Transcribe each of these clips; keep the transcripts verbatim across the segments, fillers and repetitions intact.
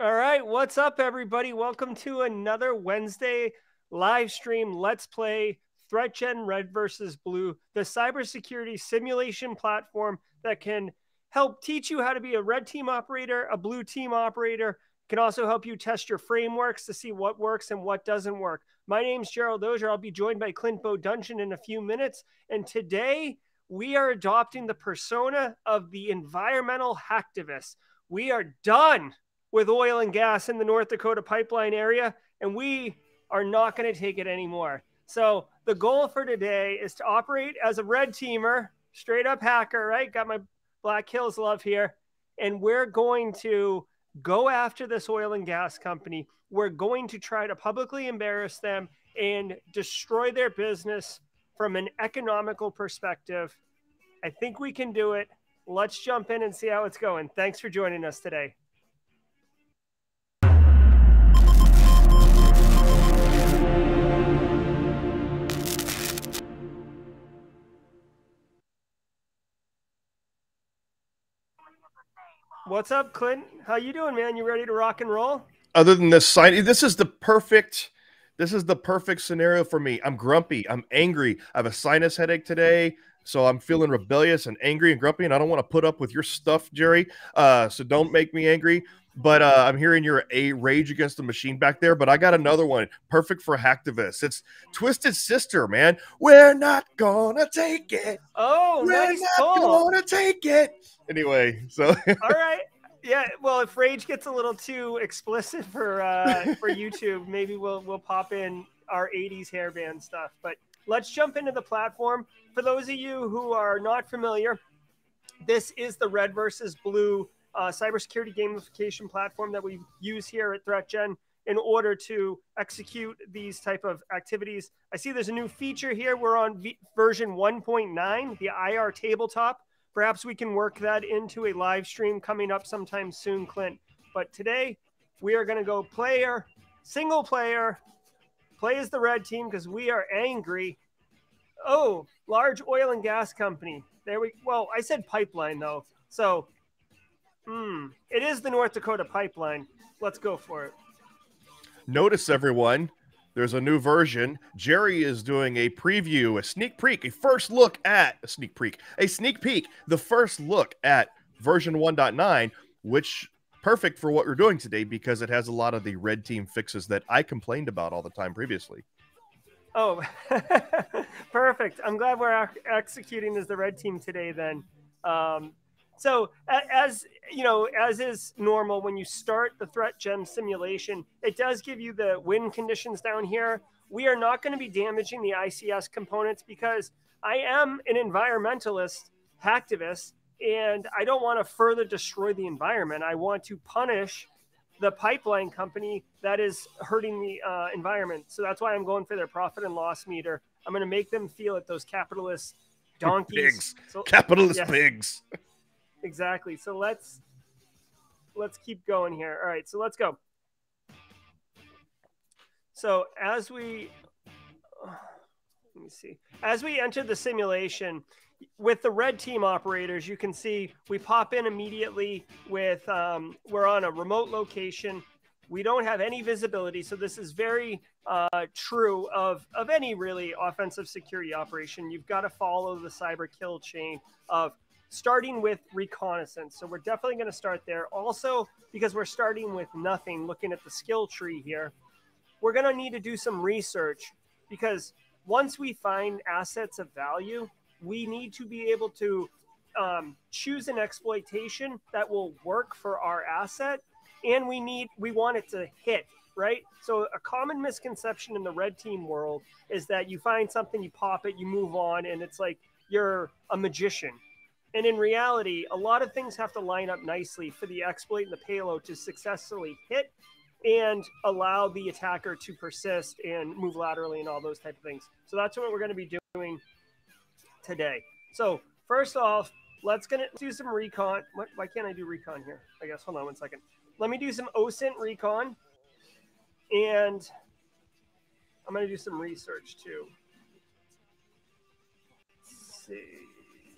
All right, what's up, everybody? Welcome to another Wednesday live stream. Let's play ThreatGen Red versus Blue, the cybersecurity simulation platform that can help teach you how to be a red team operator, a blue team operator. It can also help you test your frameworks to see what works and what doesn't work. My name's Gerald Dozier. I'll be joined by Clint Bodungeon in a few minutes. And today we are adopting the persona of the environmental hacktivist. We are done with oil and gas in the North Dakota pipeline area, and we are not going to take it anymore. So the goal for today is to operate as a red teamer, straight up hacker, right? Got my Black Hills love here. And we're going to go after this oil and gas company. We're going to try to publicly embarrass them and destroy their business from an economical perspective. I think we can do it. Let's jump in and see how it's going. Thanks for joining us today. What's up, Clint? How you doing, man? You ready to rock and roll? Other than this sign, this is the perfect, this is the perfect scenario for me. I'm grumpy. I'm angry. I have a sinus headache today, so I'm feeling rebellious and angry and grumpy, and I don't want to put up with your stuff, Jerry. Uh, so don't make me angry. But uh, I'm hearing your a rage against the machine back there. But I got another one, perfect for hacktivists. It's Twisted Sister, man. We're not gonna take it. Oh, We're nice not pull. gonna take it. Anyway, so all right. Yeah, well, if rage gets a little too explicit for uh, for YouTube, maybe we'll we'll pop in our eighties hairband stuff. But let's jump into the platform. For those of you who are not familiar, this is the Red versus Blue uh, cybersecurity gamification platform that we use here at ThreatGen in order to execute these type of activities. I see there's a new feature here. We're on v- version one point nine, the I R tabletop. Perhaps we can work that into a live stream coming up sometime soon, Clint. But today we are going to go player, single player, play as the red team because we are angry. Oh, large oil and gas company. There we, well, I said pipeline though. So, hmm, it is the North Dakota pipeline. Let's go for it. Notice, everyone, there's a new version. Jerry is doing a preview, a sneak peek, a first look at a sneak peek, a sneak peek, the first look at version one point nine, which perfect for what we're doing today because it has a lot of the red team fixes that I complained about all the time previously. Oh, perfect. I'm glad we're executing as the red team today then. Um, so as you know, as is normal, when you start the ThreatGen simulation, it does give you the win conditions down here. We are not going to be damaging the I C S components because I am an environmentalist hacktivist, and I don't want to further destroy the environment. I want to punish the pipeline company that is hurting the uh, environment. So that's why I'm going for their profit and loss meter. I'm going to make them feel it, those capitalist donkeys. Pigs. So, capitalist yes. pigs. Exactly. So let's let's keep going here. All right, so let's go. So as we uh, let me see. As we enter the simulation with the red team operators, you can see we pop in immediately with um, we're on a remote location. We don't have any visibility, so this is very uh, true of of any really offensive security operation. You've got to follow the cyber kill chain of starting with reconnaissance. So we're definitely going to start there. Also, because we're starting with nothing, looking at the skill tree here, we're going to need to do some research because once we find assets of value, we need to be able to um, choose an exploitation that will work for our asset, and we need we want it to hit, right? So a common misconception in the red team world is that you find something, you pop it, you move on, and it's like you're a magician. And in reality, a lot of things have to line up nicely for the exploit and the payload to successfully hit and allow the attacker to persist and move laterally and all those type of things. So that's what we're going to be doing today. So first off, let's gonna do some recon. What, why can't I do recon here? I guess, hold on one second. Let me do some O S I N T recon, and I'm going to do some research too. Let's see. Yeah.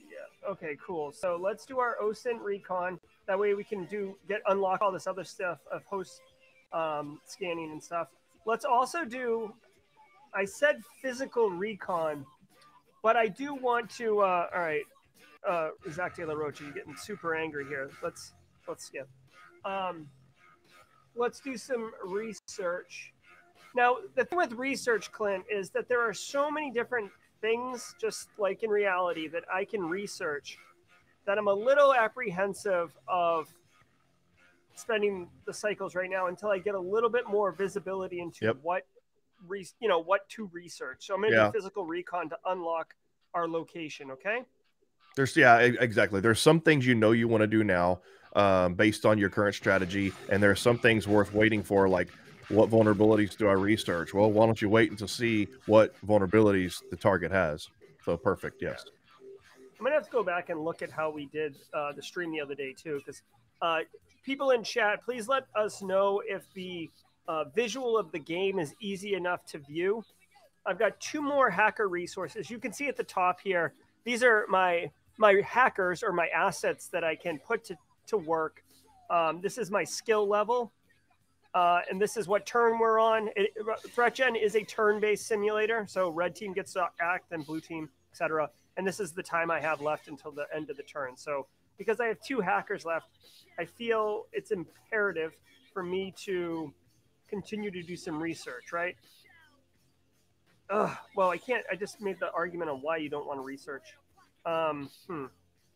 Okay, cool. So let's do our O S I N T recon. That way we can do get unlock all this other stuff of host um, scanning and stuff. Let's also do. I said physical recon, but I do want to. Uh, all right, uh, Zach De La Rocha, you're getting super angry here. Let's let's skip. Um, let's do some research. Now, the thing with research, Clint, is that there are so many different things, just like in reality, that I can research that I'm a little apprehensive of spending the cycles right now until I get a little bit more visibility into Yep. what, re- you know, what to research. So I'm going to Yeah. do physical recon to unlock our location. Okay. There's yeah, e- exactly. There's some things you know you want to do now, um, based on your current strategy, and there are some things worth waiting for, like what vulnerabilities do I research? Well, why don't you wait until see what vulnerabilities the target has? So perfect, yes. I'm gonna have to go back and look at how we did uh, the stream the other day too, because uh, people in chat, please let us know if the uh, visual of the game is easy enough to view. I've got two more hacker resources. You can see at the top here. These are my my hackers or my assets that I can put to to work. Um, this is my skill level, uh, and this is what turn we're on. It, ThreatGen is a turn-based simulator, so red team gets to act, then blue team, et cetera. And this is the time I have left until the end of the turn. So because I have two hackers left, I feel it's imperative for me to continue to do some research, right? Ugh, well, I can't. I just made the argument on why you don't want to research. Um, hmm.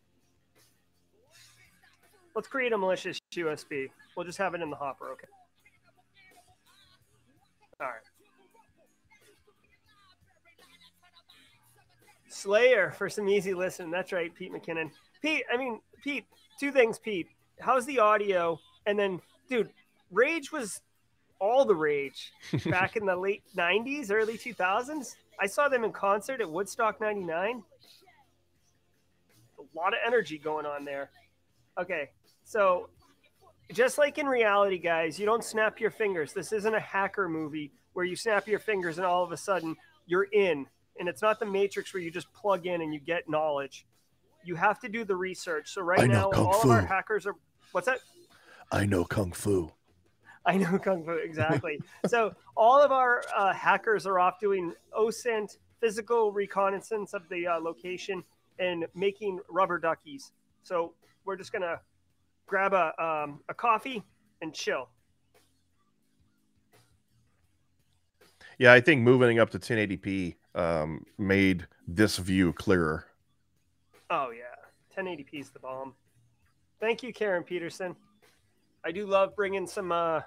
Let's create a malicious U S B. We'll just have it in the hopper, okay? All right. Slayer for some easy listening. That's right, Pete McKinnon. Pete, I mean, Pete, two things, Pete. How's the audio? And then, dude, Rage was all the rage back in the late nineties, early two thousands. I saw them in concert at Woodstock ninety-nine. A lot of energy going on there. Okay, so just like in reality, guys, you don't snap your fingers. This isn't a hacker movie where you snap your fingers and all of a sudden you're in. And it's not the Matrix where you just plug in and you get knowledge. You have to do the research. So right I know now, Kung all Fu. of our hackers are. What's that? I know Kung Fu. I know Kung Fu, exactly. So all of our uh, hackers are off doing O S I N T, physical reconnaissance of the uh, location, and making rubber duckies. So we're just going to grab a, um, a coffee and chill. Yeah, I think moving up to ten eighty p um, made this view clearer. Oh, yeah. ten eighty p is the bomb. Thank you, Karen Peterson. I do love bringing some... Uh,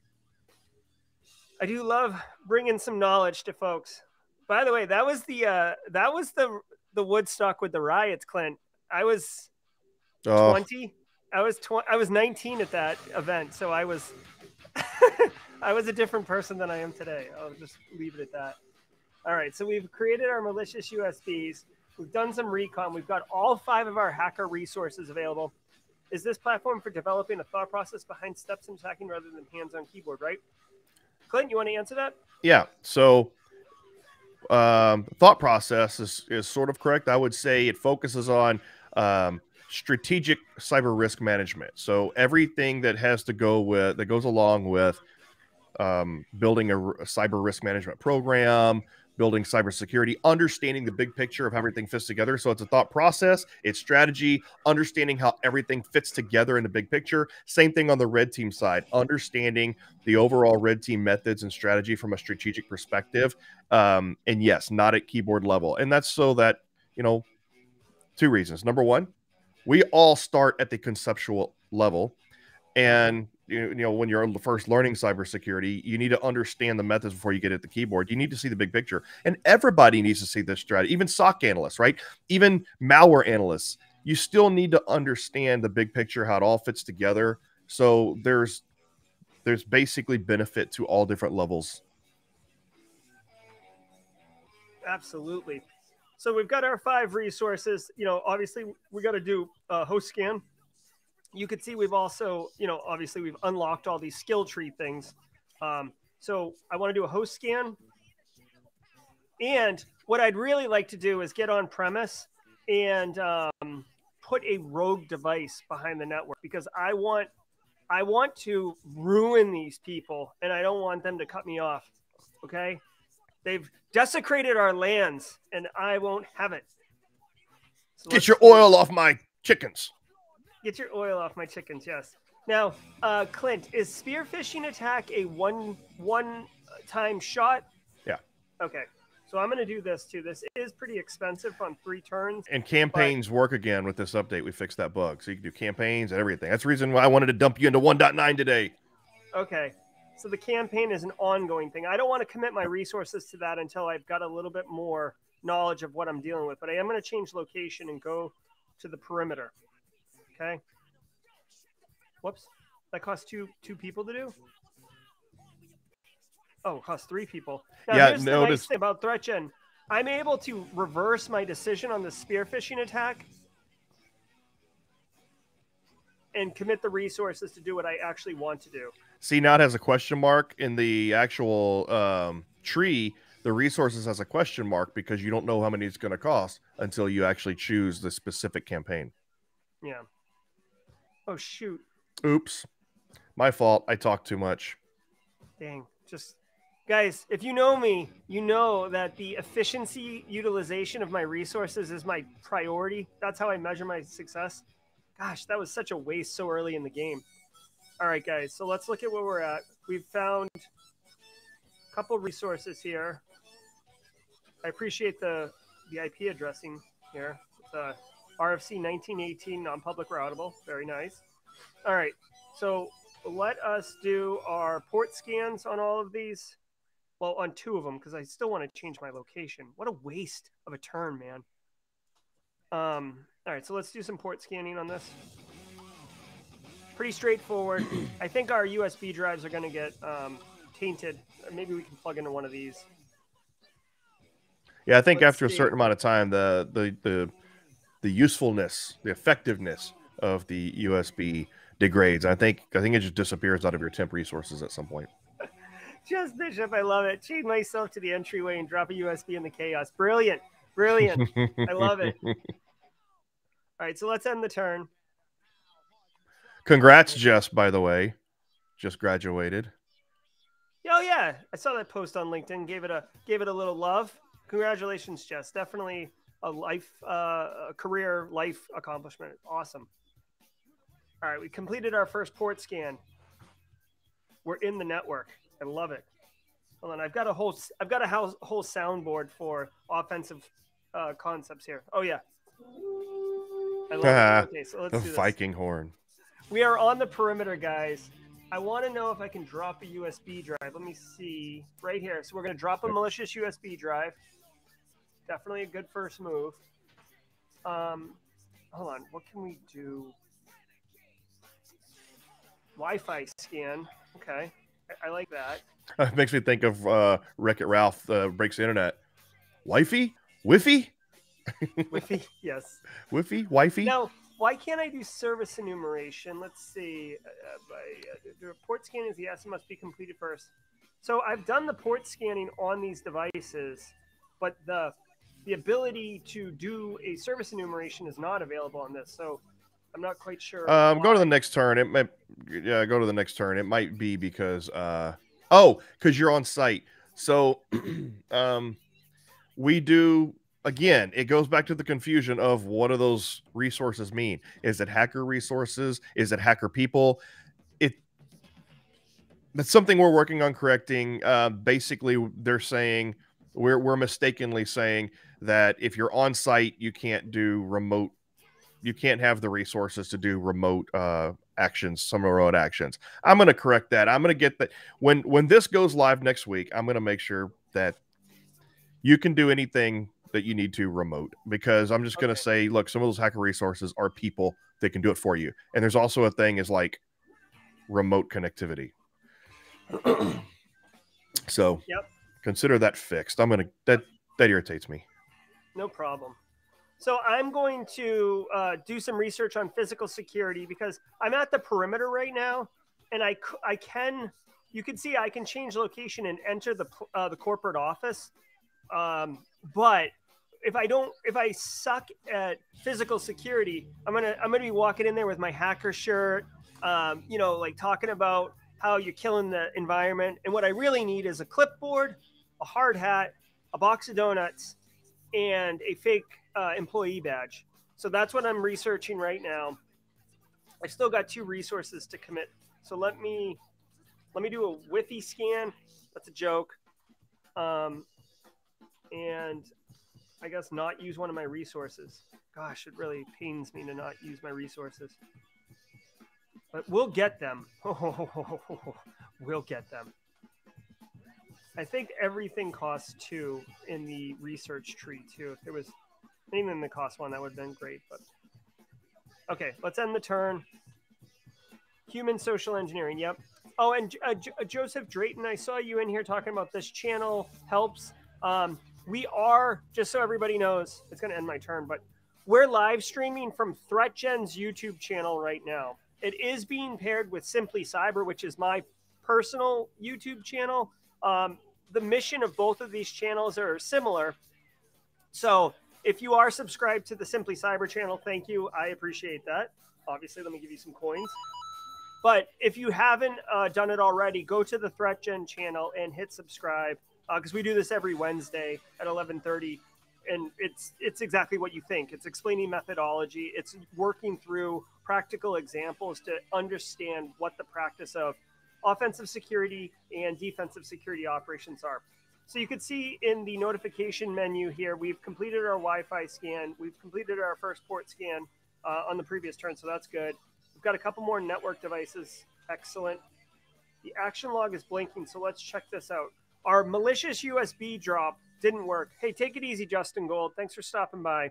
I do love bringing some knowledge to folks. By the way, that was the uh, that was the the Woodstock with the riots, Clint. I was Oh. twenty. I was tw- I was nineteen at that event, so I was I was a different person than I am today. I'll just leave it at that. All right, so we've created our malicious U S Bs. We've done some recon. We've got all five of our hacker resources available. Is this platform for developing a thought process behind steps in attacking rather than hands-on keyboard, right? Clint, you want to answer that? Yeah. So um, thought process is, is sort of correct. I would say it focuses on um, strategic cyber risk management. So everything that has to go with, that goes along with um, building a, a cyber risk management program, building cybersecurity, understanding the big picture of how everything fits together. So it's a thought process, it's strategy, understanding how everything fits together in the big picture. Same thing on the red team side, understanding the overall red team methods and strategy from a strategic perspective. Um, and yes, not at keyboard level. And that's so that, you know, two reasons. Number one, we all start at the conceptual level. And you know, when you're first learning cybersecurity, you need to understand the methods before you get at the keyboard. You need to see the big picture, and everybody needs to see this strategy. Even S O C analysts, right? Even malware analysts. You still need to understand the big picture, how it all fits together. So there's there's basically benefit to all different levels. Absolutely. So we've got our five resources. You know, obviously we got to do a host scan. You could see we've also, you know, obviously we've unlocked all these skill tree things. Um, so I want to do a host scan. And what I'd really like to do is get on premise and um, put a rogue device behind the network because I want I want to ruin these people and I don't want them to cut me off. Okay? They've desecrated our lands and I won't have it. So Get your oil off my chickens. Get your oil off my chickens, yes. Now, uh, Clint, is spearfishing attack a one one time shot? Yeah. Okay. So I'm going to do this too. This is pretty expensive on three turns. And campaigns but... work again with this update. We fixed that bug. So you can do campaigns and everything. That's the reason why I wanted to dump you into one point nine today. Okay. So the campaign is an ongoing thing. I don't want to commit my resources to that until I've got a little bit more knowledge of what I'm dealing with. But I am going to change location and go to the perimeter. Okay. Whoops. That costs two two people to do? Oh, it costs three people. Now, yeah, here's the notice... nice thing about ThreatGen. I'm able to reverse my decision on the spearfishing attack and commit the resources to do what I actually want to do. See, now it has a question mark in the actual um, tree. The resources has a question mark because you don't know how many it's going to cost until you actually choose the specific campaign. Yeah. Oh, shoot. Oops. My fault. I talk too much. Dang. Just, guys, if you know me, you know that the efficiency utilization of my resources is my priority. That's how I measure my success. Gosh, that was such a waste so early in the game. All right, guys. So let's look at where we're at. We've found a couple resources here. I appreciate the, the I P addressing here. It's a R F C nineteen eighteen non-public routable. Very nice. All right. So let us do our port scans on all of these. Well, on two of them, because I still want to change my location. What a waste of a turn, man. Um, all right, so let's do some port scanning on this. Pretty straightforward. I think our U S B drives are going to get um, tainted. Maybe we can plug into one of these. Yeah, I think let's after see. a certain amount of time, the, the, the, the usefulness, the effectiveness of the U S B degrades. I think I think it just disappears out of your temp resources at some point. Just Bishop, I love it. Chain myself to the entryway and drop a U S B in the chaos. Brilliant. Brilliant. I love it. All right, so let's end the turn. Congrats, Jess, by the way. Just graduated. Oh yeah. I saw that post on LinkedIn. Gave it a gave it a little love. Congratulations, Jess. Definitely a life uh, a career life accomplishment. Awesome. All right, we completed our first port scan. We're in the network. I love it. Hold on, I've got a whole I've got a whole, whole soundboard for offensive uh, concepts here. Oh yeah, I love it. Okay, so let's the do this. Viking horn. We are on the perimeter, guys. I want to know if I can drop a U S B drive. Let me see right here. So we're going to drop a malicious U S B drive. Definitely a good first move. Um, hold on, what can we do? Wi-Fi scan. Okay, I, I like that. It makes me think of uh, Wreck-It Ralph uh, breaks the internet. Wi-Fi? Wi-Fi? Wi-Fi, yes. Wi-Fi? Wi-Fi? Now, why can't I do service enumeration? Let's see. Uh, by, uh, the port scan is yes, it must be completed first. So I've done the port scanning on these devices, but the the ability to do a service enumeration is not available on this. So I'm not quite sure. Um, go to the next turn. It might, yeah, go to the next turn. It might be because, uh, oh, because you're on site. So, um, we do again. It goes back to the confusion of what do those resources mean? Is it hacker resources? Is it hacker people? It. That's something we're working on correcting. Uh, basically, they're saying we're we're mistakenly saying that if you're on site, you can't do remote. You can't have the resources to do remote uh, actions, some remote actions. I'm going to correct that. I'm going to get that when when this goes live next week. I'm going to make sure that you can do anything that you need to remote, because I'm just going to Okay. say, look, some of those hacker resources are people that can do it for you, and there's also a thing is like remote connectivity. So Yep. consider that fixed. I'm gonna that that irritates me. No problem. So I'm going to uh, do some research on physical security because I'm at the perimeter right now, and I, I can, you can see I can change location and enter the uh, the corporate office, um, but if I don't, if I suck at physical security, I'm gonna I'm gonna be walking in there with my hacker shirt, um, you know, like talking about how you're killing the environment. And what I really need is a clipboard, a hard hat, a box of donuts, and a fake uh, employee badge. So that's what I'm researching right now. I still got two resources to commit. So let me let me do a Wi-Fi scan. That's a joke. Um, and I guess not use one of my resources. Gosh, it really pains me to not use my resources. But we'll get them. We'll get them. I think everything costs two in the research tree too. If there was anything that cost one, that would have been great. But okay, let's end the turn. Human social engineering. Yep. Oh, and uh, J- Joseph Drayton, I saw you in here talking about this channel helps. Um, we are, just so everybody knows, it's going to end my turn, but we're live streaming from ThreatGen's YouTube channel right now. It is being paired with Simply Cyber, which is my personal YouTube channel. Um, the mission of both of these channels are similar. So if you are subscribed to the Simply Cyber channel, thank you. I appreciate that. Obviously, let me give you some coins. But if you haven't uh, done it already, go to the ThreatGen channel and hit subscribe, because uh, we do this every Wednesday at eleven thirty. And it's it's exactly what you think. It's explaining methodology. It's working through practical examples to understand what the practice of offensive security and defensive security operations are. So you can see in the notification menu here, we've completed our Wi-Fi scan. We've completed our first port scan uh, on the previous turn, so that's good. We've got a couple more network devices. Excellent. The action log is blinking, so let's check this out. Our malicious U S B drop didn't work. Hey, take it easy, Justin Gold. Thanks for stopping by.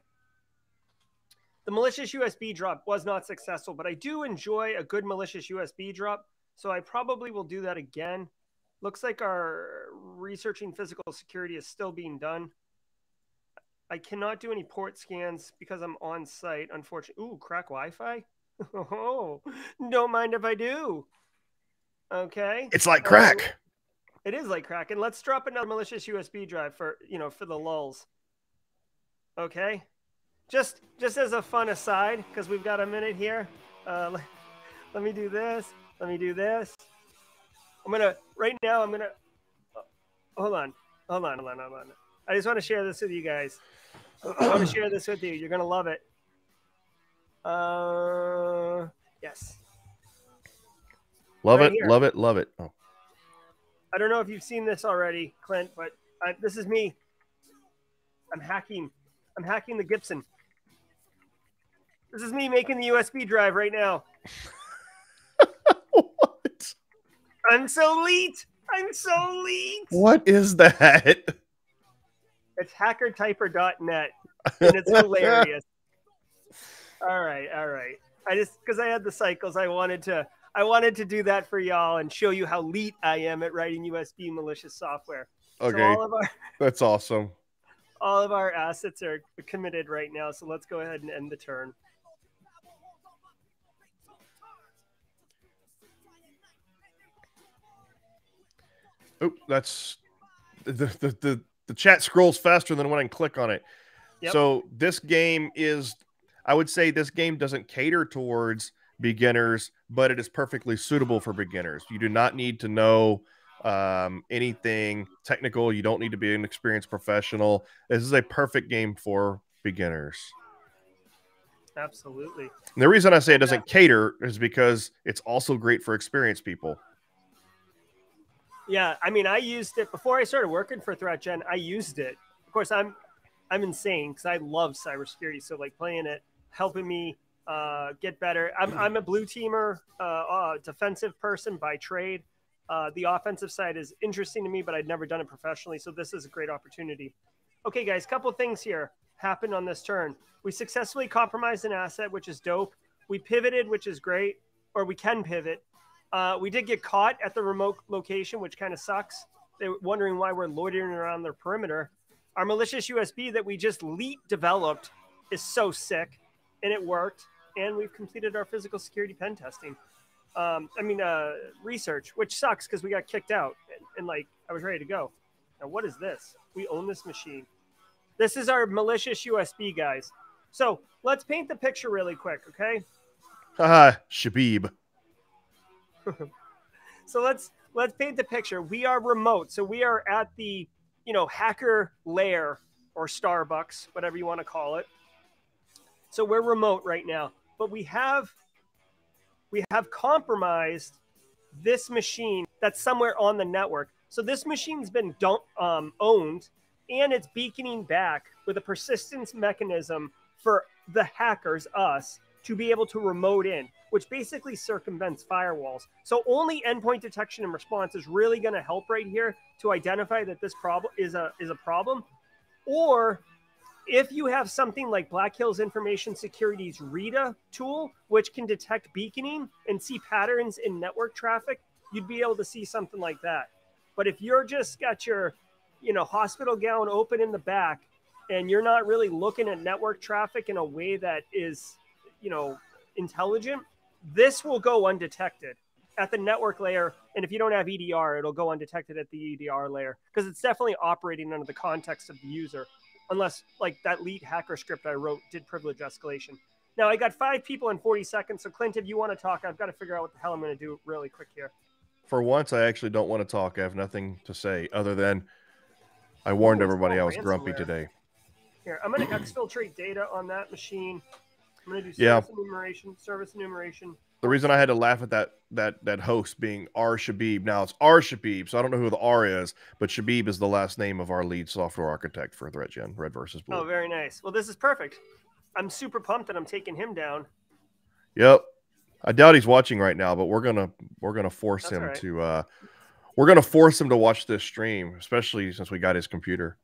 The malicious U S B drop was not successful, but I do enjoy a good malicious U S B drop, so I probably will do that again. Looks like our researching physical security is still being done. I cannot do any port scans because I'm on site, unfortunately. Ooh, crack Wi-Fi? Oh, don't mind if I do. Okay. It's like crack. Um, it is like crack. And let's drop another malicious U S B drive for, you know, for the lulz. Okay. Just, just as a fun aside, because we've got a minute here. Uh, let, let me do this. Let me do this. I'm going to, right now, I'm going to, oh, hold on. Hold on, hold on, hold on. I just want to share this with you guys. I want to share this with you. You're going to love it. Uh, yes. Love Right it, here. love it, love it. Oh. I don't know if you've seen this already, Clint, but I, this is me. I'm hacking. I'm hacking the Gibson. This is me making the U S B drive right now. What? I'm so elite. I'm so elite. What is that? It's hacker typer dot net, and it's hilarious. All right, all right. I just because I had the cycles, I wanted to I wanted to do that for y'all and show you how elite I am at writing U S B malicious software. Okay, so all of our that's awesome. All of our assets are committed right now, so let's go ahead and end the turn. Oh, that's the, the the the chat scrolls faster than when I can click on it. Yep. So this game is, I would say this game doesn't cater towards beginners, but it is perfectly suitable for beginners. You do not need to know um, anything technical. You don't need to be an experienced professional. This is a perfect game for beginners. Absolutely. And the reason I say it doesn't cater is because it's also great for experienced people. Yeah, I mean, I used it before I started working for ThreatGen. I used it. Of course, I'm I'm insane because I love cybersecurity. So like playing it, helping me uh, get better. I'm I'm a blue teamer, uh, uh, defensive person by trade. Uh, the offensive side is interesting to me, but I'd never done it professionally. So this is a great opportunity. Okay, guys, couple things here happened on this turn. We successfully compromised an asset, which is dope. We pivoted, which is great, or we can pivot. Uh, we did get caught at the remote location, which kind of sucks. They're wondering why we're loitering around their perimeter. Our malicious U S B that we just leet developed is so sick, and it worked. And we've completed our physical security pen testing. Um, I mean, uh, research, which sucks because we got kicked out. And, and, like, I was ready to go. Now, what is this? We own this machine. This is our malicious U S B, guys. So let's paint the picture really quick, okay? Haha, Shabib. So let's let's paint the picture. We are remote, so we are at the you know hacker lair or Starbucks, whatever you want to call it. So we're remote right now, but we have we have compromised this machine that's somewhere on the network. So this machine's been don't, um, owned, and it's beaconing back with a persistence mechanism for the hackers, us, to be able to remote in, which basically circumvents firewalls. So only endpoint detection and response is really going to help right here to identify that this problem is a is a problem. Or if you have something like Black Hills Information Security's RITA tool, which can detect beaconing and see patterns in network traffic, you'd be able to see something like that. But if you're just got your, you know, hospital gown open in the back and you're not really looking at network traffic in a way that is, you know, intelligent, this will go undetected at the network layer. And if you don't have E D R, it'll go undetected at the E D R layer because it's definitely operating under the context of the user. Unless, like, that lead hacker script I wrote did privilege escalation. Now, I got five people in forty seconds. So, Clint, if you want to talk, I've got to figure out what the hell I'm going to do really quick here. For once, I actually don't want to talk. I have nothing to say other than I warned Ooh, everybody I was ransomware. grumpy today. Here, I'm going to exfiltrate data on that machine. I'm going to do service Yeah. enumeration, service enumeration. The reason I had to laugh at that that that host being R Shabib, now it's R Shabib, so I don't know who the R is, but Shabib is the last name of our lead software architect for ThreatGen, Red versus Blue. Oh, very nice. Well, this is perfect. I'm super pumped that I'm taking him down. Yep. I doubt he's watching right now, but we're gonna we're gonna force That's him right. to uh we're gonna force him to watch this stream, especially since we got his computer.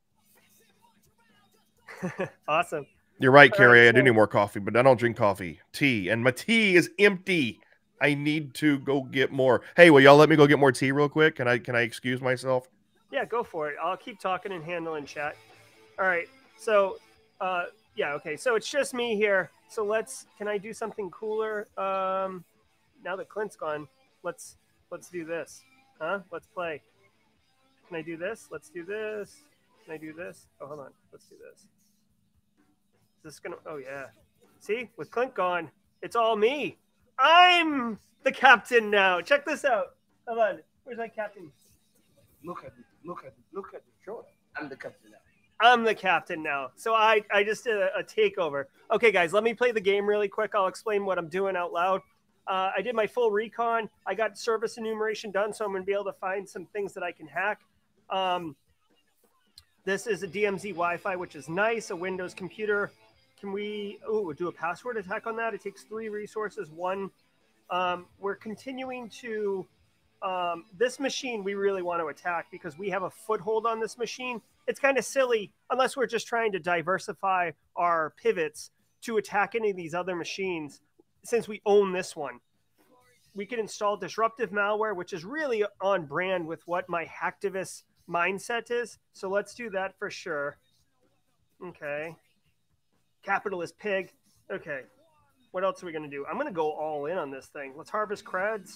Awesome. You're right, All Carrie. right, I do so- need more coffee, but I don't drink coffee. Tea. And my tea is empty. I need to go get more. Hey, will y'all let me go get more tea real quick? Can I can I excuse myself? Yeah, go for it. I'll keep talking and handling chat. All right. So, uh, yeah, okay. So it's just me here. So let's. Can I do something cooler? Um, now that Clint's gone, let's let's do this. Huh? Let's play. Can I do this? Let's do this. Can I do this? Oh, hold on. Let's do this. Is this gonna? Oh yeah. See, with Clint gone, it's all me. I'm the captain now. Check this out. Hold on. Where's my captain? Look at it. Look at it. Look at it. Sure. I'm the captain now. I'm the captain now. So I, I just did a, a takeover. Okay, guys, let me play the game really quick. I'll explain what I'm doing out loud. Uh, I did my full recon. I got service enumeration done, so I'm going to be able to find some things that I can hack. Um, this is a D M Z Wi-Fi, which is nice, a Windows computer. Can we ooh, do a password attack on that? It takes three resources. One, um, we're continuing to... Um, this machine we really want to attack because we have a foothold on this machine. It's kind of silly unless we're just trying to diversify our pivots to attack any of these other machines since we own this one. We can install disruptive malware, which is really on brand with what my hacktivist mindset is. So let's do that for sure. Okay. Capitalist pig. Okay. What else are we going to do? I'm going to go all in on this thing. Let's harvest creds.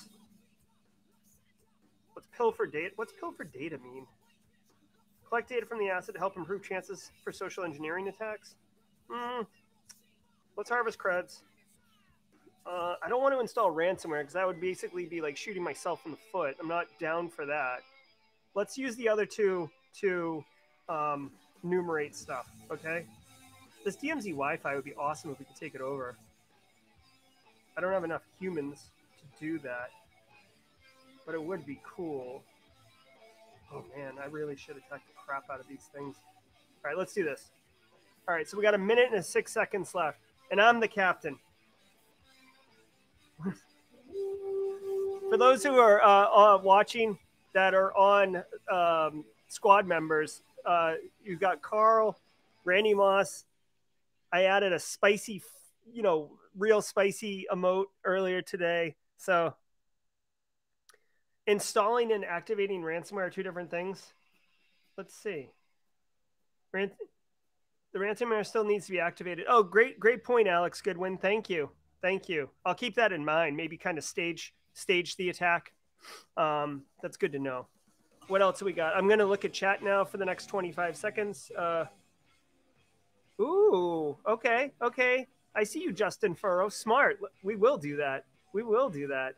What's pilfer data? What's pilfer data mean? Collect data from the asset to help improve chances for social engineering attacks. Mm. Let's harvest creds. Uh, I don't want to install ransomware because that would basically be like shooting myself in the foot. I'm not down for that. Let's use the other two to um, enumerate stuff, okay? This D M Z Wi-Fi would be awesome if we could take it over. I don't have enough humans to do that, but it would be cool. Oh man, I really should attack the crap out of these things. All right, let's do this. All right, so we got a minute and six seconds left, and I'm the captain. For those who are uh, uh, watching that are on um, squad members, uh, you've got Carl, Randy Moss. I added a spicy, you know, real spicy emote earlier today. So installing and activating ransomware are two different things. Let's see. Ran- the ransomware still needs to be activated. Oh, great, great point, Alex Goodwin. Thank you. Thank you. I'll keep that in mind. Maybe kind of stage stage the attack. Um, that's good to know. What else do we got? I'm going to look at chat now for the next twenty-five seconds. Uh, Ooh, okay, okay. I see you, Justin Furrow. Smart. We will do that. We will do that.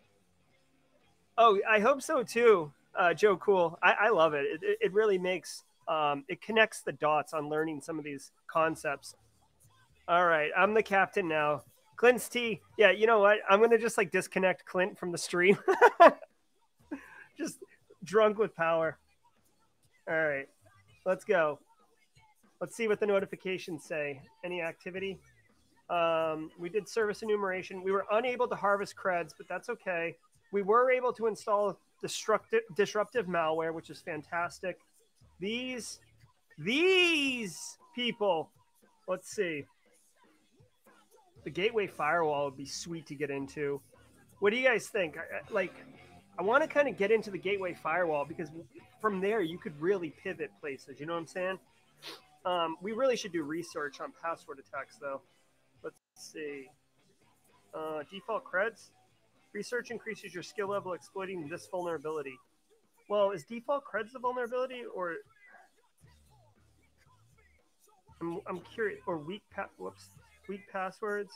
Oh, I hope so too, uh, Joe Cool. I, I love it. It, it. it really makes um, it connects the dots on learning some of these concepts. All right, I'm the captain now. Clint's T. Yeah, you know what? I'm gonna just like disconnect Clint from the stream. Just drunk with power. All right, let's go. Let's see what the notifications say. Any activity? Um, we did service enumeration. We were unable to harvest creds, but that's okay. We were able to install destructive disruptive malware, which is fantastic. These these people. Let's see. The gateway firewall would be sweet to get into. What do you guys think? I, like, I want to kind of get into the gateway firewall because from there you could really pivot places. You know what I'm saying? Um, we really should do research on password attacks, though. Let's see. Uh, default creds. Research increases your skill level exploiting this vulnerability. Well, is default creds the vulnerability, or I'm, I'm curious. Or weak pa- whoops, weak passwords.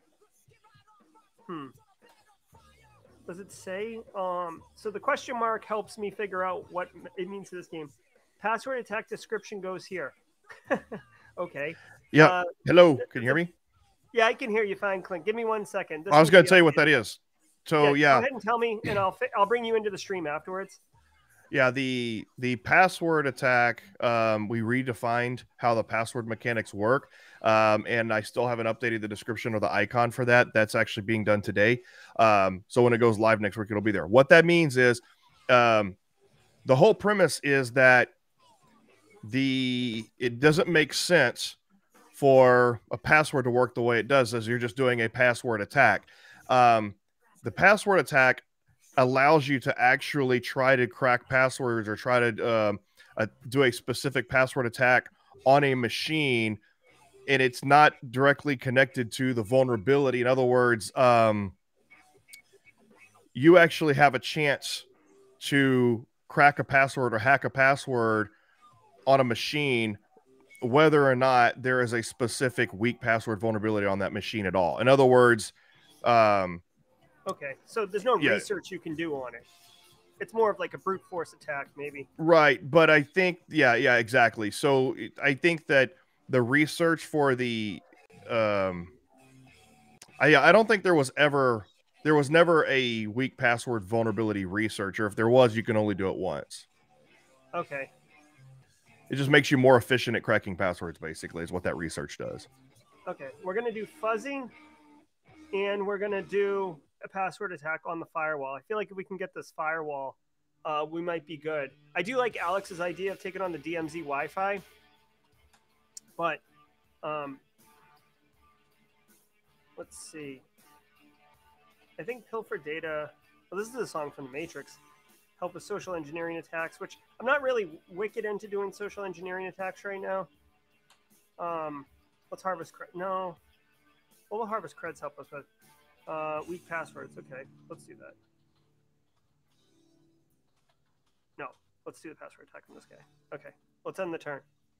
Hmm. Does it say? Um. So the question mark helps me figure out what it means to this game. Password attack description goes here. Okay. Yeah. Uh, Hello. Can you hear me? Yeah, I can hear you fine, Clint. Give me one second. This I was will going be to tell you updated. what that is. So Yeah, yeah, go ahead and tell me, and I'll fi- I'll bring you into the stream afterwards. yeah. The the password attack. Um, we redefined how the password mechanics work, um, and I still haven't updated the description or the icon for that. That's actually being done today. Um, so when it goes live next week, it'll be there. What that means is, um, the whole premise is that the it doesn't make sense for a password to work the way it does as you're just doing a password attack. Um, the password attack allows you to actually try to crack passwords or try to um, uh, do a specific password attack on a machine, and it's not directly connected to the vulnerability. In other words, um, you actually have a chance to crack a password or hack a password on a machine whether or not there is a specific weak password vulnerability on that machine at all. In other words, um, Okay, so there's no yeah. research you can do on it. It's more of like a brute force attack, maybe. Right, but I think, yeah, yeah, exactly. So I think that the research for the, um, I I don't think there was ever, there was never a weak password vulnerability research, or if there was, you can only do it once. Okay. It just makes you more efficient at cracking passwords, basically, is what that research does. Okay, we're gonna do fuzzing, and we're gonna do a password attack on the firewall. I feel like if we can get this firewall, uh, we might be good. I do like Alex's idea of taking on the D M Z Wi-Fi, but um, let's see. I think Pilfer Data. Well, this is a song from The Matrix. Help with social engineering attacks, which I'm not really wicked into doing social engineering attacks right now. Um, let's harvest cred. No, what will harvest creds help us with? Uh, weak passwords. Okay, let's do that. No, let's do the password attack on this guy. Okay, let's end the turn.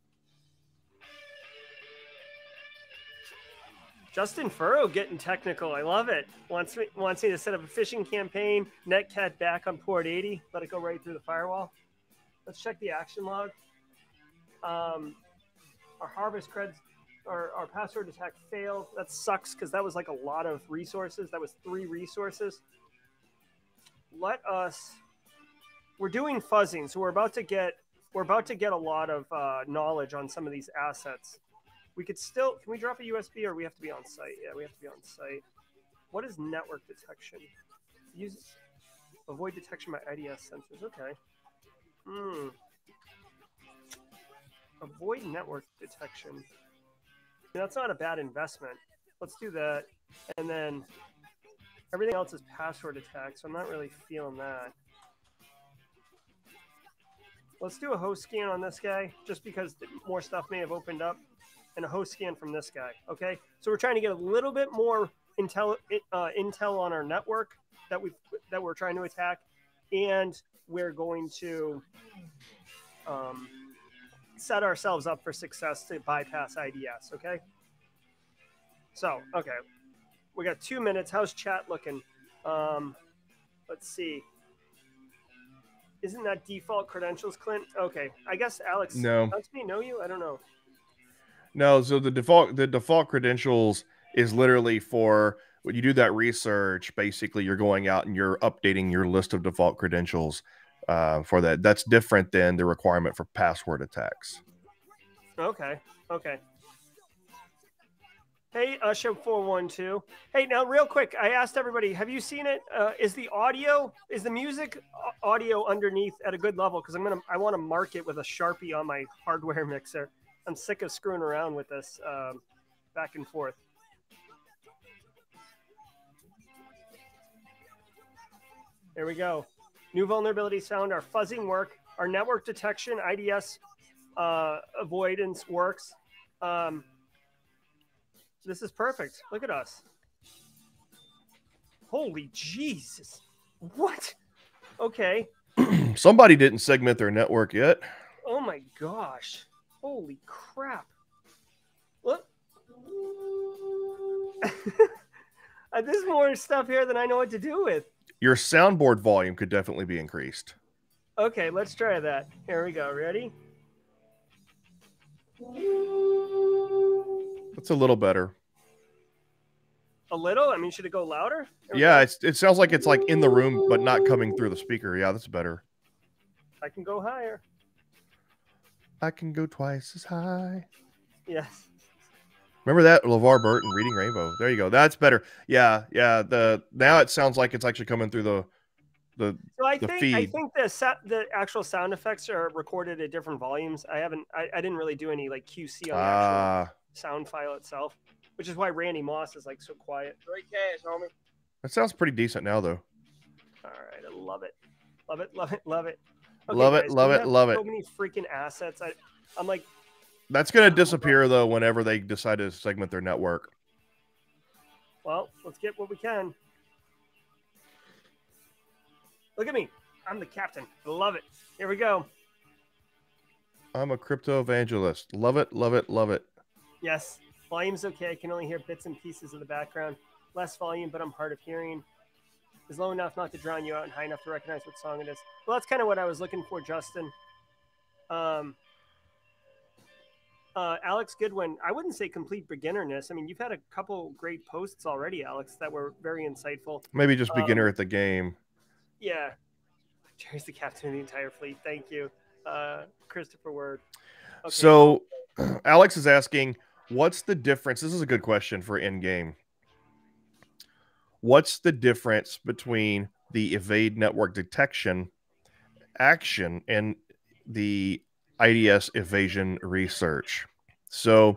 Justin Furrow getting technical. I love it. Wants me, wants me to set up a phishing campaign, netcat back on port eighty, let it go right through the firewall. Let's check the action log. Um, our harvest creds, our, our password attack failed. That sucks because that was like a lot of resources. That was three resources. Let us, we're doing fuzzing, so we're about to get, we're about to get a lot of uh, knowledge on some of these assets. We could still, can we drop a U S B or we have to be on site? Yeah, we have to be on site. What is network detection? Use, avoid detection by I D S sensors. Okay. Hmm. Avoid network detection. That's not a bad investment. Let's do that. And then everything else is password attack, so I'm not really feeling that. Let's do a host scan on this guy, just because more stuff may have opened up. And a host scan from this guy. Okay, so we're trying to get a little bit more intel uh, intel on our network that we that we're trying to attack, and we're going to um, set ourselves up for success to bypass I D S. Okay. So, okay. We got two minutes. How's chat looking? Um, let's see. Isn't that default credentials, Clint? Okay. I guess Alex No. lets me know you. I don't know. No, so the default the default credentials is literally for when you do that research, basically you're going out and you're updating your list of default credentials uh, for that. That's different than the requirement for password attacks. Okay. Okay. Hey, Usha four one two. Hey, now real quick, I asked everybody, have you seen it? Uh, is the audio, is the music audio underneath at a good level? Because I'm gonna, I want to mark it with a Sharpie on my hardware mixer. I'm sick of screwing around with this um, back and forth. There we go. New vulnerabilities found. Our fuzzing work. Our network detection, I D S uh, avoidance works. Um, This is perfect. Look at us. Holy Jesus. What? Okay. Somebody didn't segment their network yet. Oh my gosh. Holy crap. Look. There's more stuff here than I know what to do with. Your soundboard volume could definitely be increased. Okay, let's try that. Here we go. Ready? That's a little better. A little? I mean, should it go louder? Yeah, it's, it sounds like it's like in the room, but not coming through the speaker. Yeah, that's better. I can go higher. I can go twice as high. Yes. Remember that? LeVar Burton, Reading Rainbow. There you go. That's better. Yeah, yeah. The now it sounds like it's actually coming through the the, so I the think, feed. I think the sa- the actual sound effects are recorded at different volumes. I haven't. I, I didn't really do any like Q C on the Ah. actual sound file itself, which is why Randy Moss is like so quiet. Great cash, homie. That sounds pretty decent now, though. All right, I love it, love it, love it, love it. Okay, Love it, guys, love we it, have love so it. many freaking assets. I, I'm like, That's going to disappear, though, whenever they decide to segment their network. well, let's get what we can. Look at me. I'm the captain. I love it. Here we go. I'm a crypto evangelist. Love it, love it, love it. Yes. Volume's okay. I can only hear bits and pieces of the background. Less volume, but I'm hard of hearing. Is low enough not to drown you out and high enough to recognize what song it is. Well, that's kind of what I was looking for, Justin. Um, uh, Alex Goodwin, I wouldn't say complete beginnerness. I mean, you've had a couple great posts already, Alex, that were very insightful. Maybe just beginner Um, at the game. Yeah. Jerry's the captain of the entire fleet. Thank you. Uh, Christopher Word. Okay. So Alex is asking, what's the difference? This is a good question for in-game. What's the difference between the evade network detection action and the I D S evasion research? So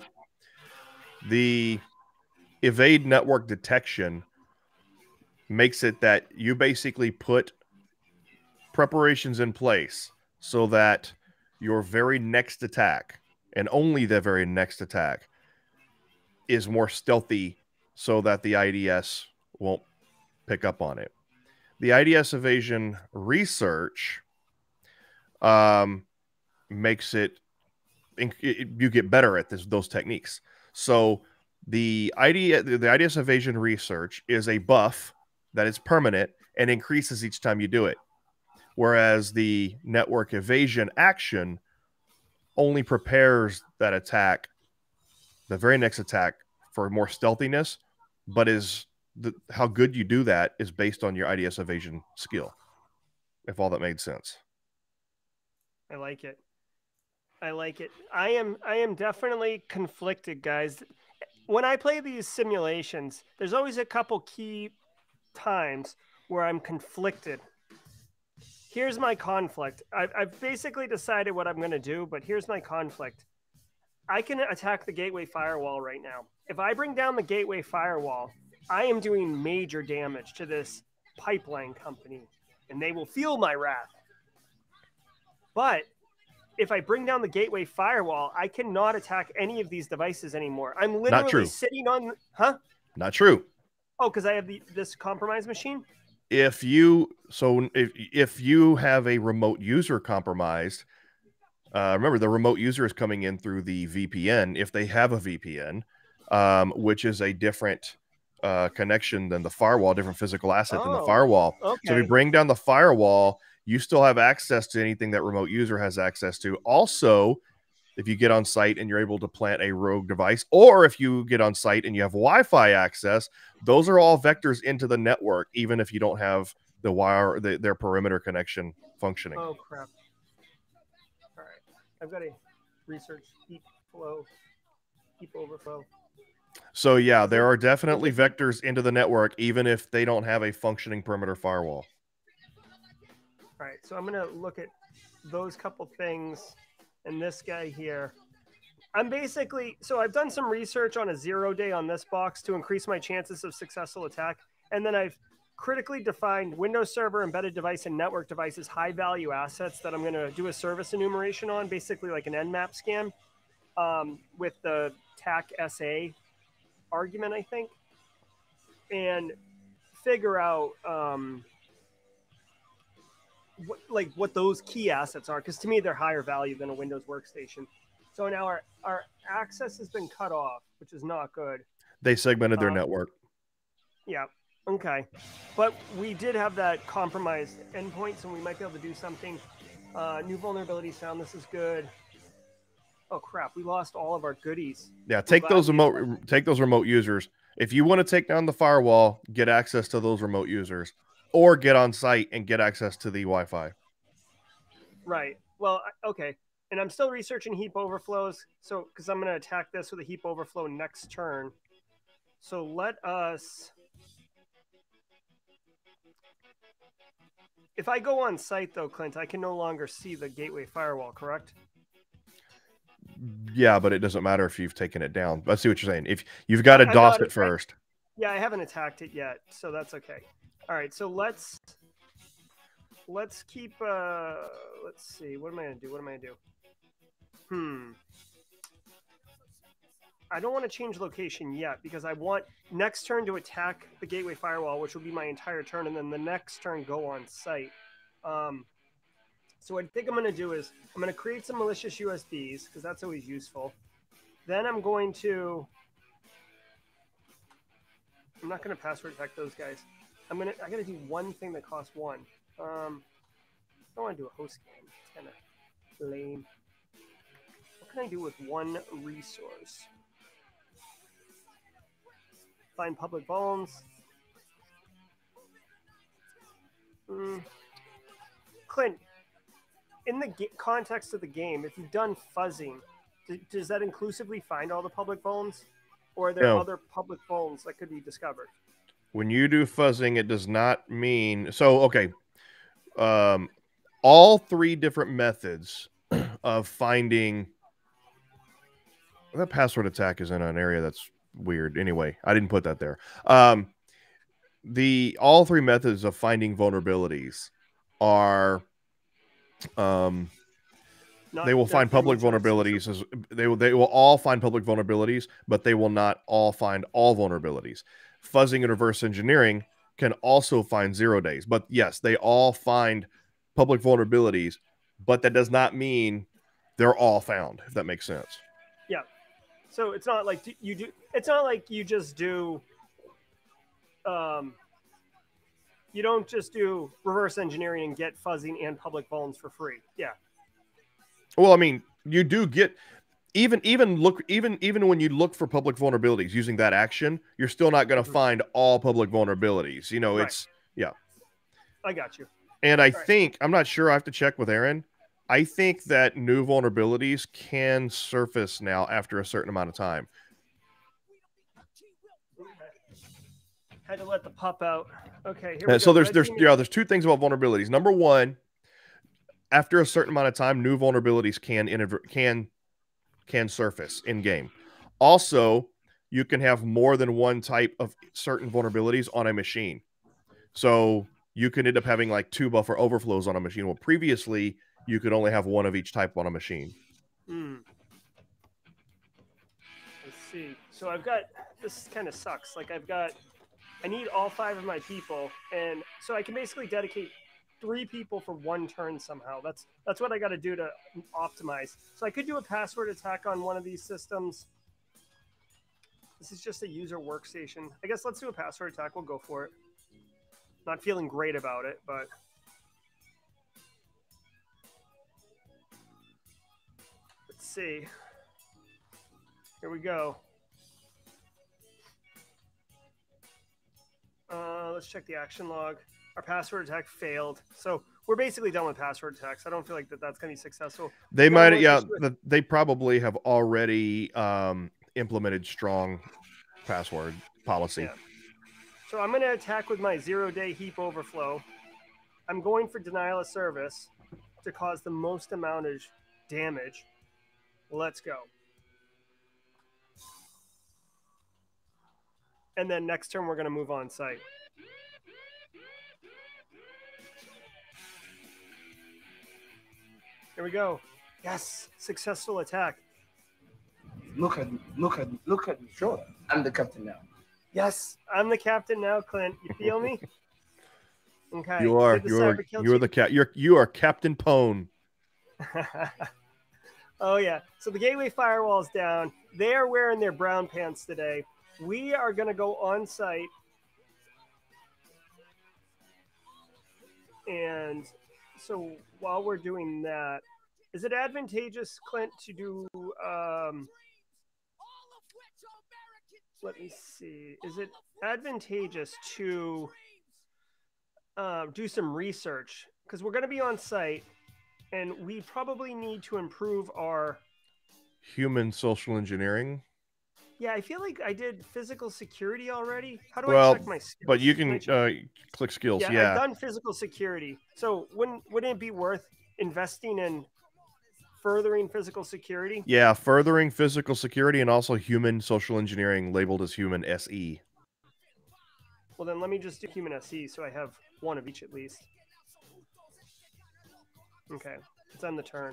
the evade network detection makes it that you basically put preparations in place so that your very next attack, and only the very next attack, is more stealthy so that the I D S won't pick up on it. The I D S evasion research um, makes it, it, you get better at this, those techniques. So the I D, the I D S evasion research is a buff that is permanent and increases each time you do it. Whereas the network evasion action only prepares that attack, the very next attack, for more stealthiness, but is the, how good you do that is based on your I D S evasion skill, if all that made sense. I like it. I like it. I am I am definitely conflicted, guys. When I play these simulations, there's always a couple key times where I'm conflicted. Here's my conflict. I've, I've basically decided what I'm going to do, but here's my conflict. I can attack the gateway firewall right now. If I bring down the gateway firewall, I am doing major damage to this pipeline company, and they will feel my wrath. But if I bring down the gateway firewall, I cannot attack any of these devices anymore. I'm literally sitting on, huh? Not true. Oh, because I have the, this compromised machine? If you, so if, if you have a remote user compromised, Uh, remember, the remote user is coming in through the V P N if they have a V P N, um, which is a different uh, connection than the firewall, different physical asset than the Oh, firewall. okay. So if you bring down the firewall, you still have access to anything that remote user has access to. Also, if you get on site and you're able to plant a rogue device, or if you get on site and you have Wi-Fi access, those are all vectors into the network, even if you don't have the wire, the, their perimeter connection functioning. Oh crap! All right, I've got to research heap flow, heap overflow. So yeah, there are definitely vectors into the network, even if they don't have a functioning perimeter firewall. All right, so I'm gonna look at those couple things and this guy here. I'm basically, so I've done some research on a zero day on this box to increase my chances of successful attack. And then I've critically defined Windows Server, embedded device, and network devices high value assets that I'm going to do a service enumeration on, basically like an Nmap scan um, with the T A C S A argument, I think, and figure out um, what, like what those key assets are. Because to me, they're higher value than a Windows workstation. So now our, our access has been cut off, which is not good. They segmented their um, network. Yeah. Okay. But we did have that compromised endpoint, so we might be able to do something. Uh, new vulnerabilities found. This is good. Oh crap! We lost all of our goodies. Yeah, take those remote take those remote users. If you want to take down the firewall, get access to those remote users, or get on site and get access to the Wi-Fi. Right. Well, okay. And I'm still researching heap overflows, so because I'm going to attack this with a heap overflow next turn. So let us. If I go on site though, Clint, I can no longer see the gateway firewall, correct? Yeah, but it doesn't matter if you've taken it down. I see what you're saying. If you've got to DOS it first. Yeah, I haven't attacked it yet, so that's okay. All right, so let's let's keep. Uh, let's see. What am I gonna do? What am I gonna do? Hmm. I don't want to change location yet because I want next turn to attack the gateway firewall, which will be my entire turn, and then the next turn go on site. Um, so what I think I'm going to do is I'm going to create some malicious U S Bs because that's always useful. Then I'm going to. I'm not going to password protect those guys. I'm gonna. I got to do one thing that costs one. Um, I don't want to do a host game. It's kind of lame. What can I do with one resource? Find public bones. Mm. Clint, in the context of the game, if you've done fuzzing, does that inclusively find all the public bones? Or are there no. other public bones that could be discovered? When you do fuzzing, it does not mean... So, okay. Um, all three different methods of finding... That password attack is in an area that's weird. Anyway, I didn't put that there. Um, the all three methods of finding vulnerabilities are um, they will find public vulnerabilities as they will they will all find public vulnerabilities, but they will not all find all vulnerabilities. Fuzzing and reverse engineering can also find zero days, but yes, they all find public vulnerabilities, but that does not mean they're all found, if that makes sense. Yeah. So it's not like you do. It's not like you just do. Um, you don't just do reverse engineering and get fuzzing and public vulns for free. Yeah. Well, I mean, you do get even even look even even when you look for public vulnerabilities using that action, you're still not going to mm-hmm. find all public vulnerabilities. You know, right. it's yeah. I got you. And I all think right. I'm not sure. I have to check with Aaron. I think that new vulnerabilities can surface now after a certain amount of time. Had to let the pup out. Okay. Here we so go. there's Red there's yeah there's two things about vulnerabilities. Number one, after a certain amount of time, new vulnerabilities can can can surface in game. Also, you can have more than one type of certain vulnerabilities on a machine. So you can end up having like two buffer overflows on a machine. Well, previously you could only have one of each type on a machine. Hmm. Let's see. So I've got, this kind of sucks. Like I've got, I need all five of my people. And so I can basically dedicate three people for one turn somehow. That's that's what I got to do to optimize. So I could do a password attack on one of these systems. This is just a user workstation. I guess let's do a password attack. We'll go for it. Not feeling great about it, but let's see. Here we go. Uh, let's check the action log. Our password attack failed. So we're basically done with password attacks. I don't feel like that that's going to be successful. They might, yeah, the, they probably have already um, implemented strong password policy. Yeah. So I'm going to attack with my zero-day heap overflow. I'm going for denial of service to cause the most amount of damage. Let's go. And then next turn, we're going to move on site. Here we go. Yes, successful attack. Look at look at look at the shoulder. I'm the captain now. Yes, I'm the captain now, Clint. You feel me? Okay. You are. You are. You are the cat. You're. You are Captain Pone. Oh yeah. So the gateway firewall's down. They are wearing their brown pants today. We are going to go on site, and so while we're doing that, is it advantageous, Clint, to do? Um, let me see. Is it advantageous to uh, do some research? Because we're going to be on site, and we probably need to improve our human social engineering. Yeah, I feel like I did physical security already. How do well, I check my skills? But you can uh, click skills. Yeah, yeah, I've done physical security. So wouldn't wouldn't it be worth investing in furthering physical security? Yeah, furthering physical security and also human social engineering, labeled as human S E. Well, then let me just do human S E so I have one of each at least. Okay, it's on the turn.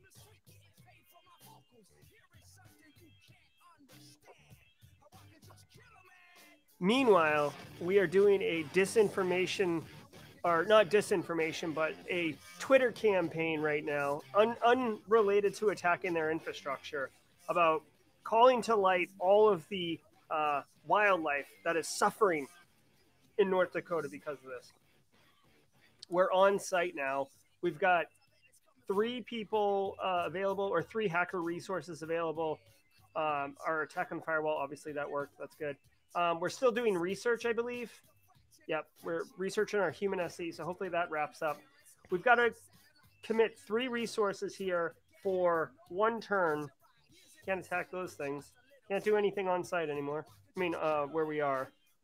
Meanwhile, we are doing a disinformation, or not disinformation, but a Twitter campaign right now, un unrelated to attacking their infrastructure, about calling to light all of the uh, wildlife that is suffering in North Dakota because of this. We're on site now. We've got three people uh, available, or three hacker resources available. Um, our attack on firewall, obviously that worked. That's good. Um, we're still doing research, I believe. Yep, we're researching our human S E, so hopefully that wraps up. We've got to commit three resources here for one turn. Can't attack those things. Can't do anything on site anymore. I mean, uh, where we are.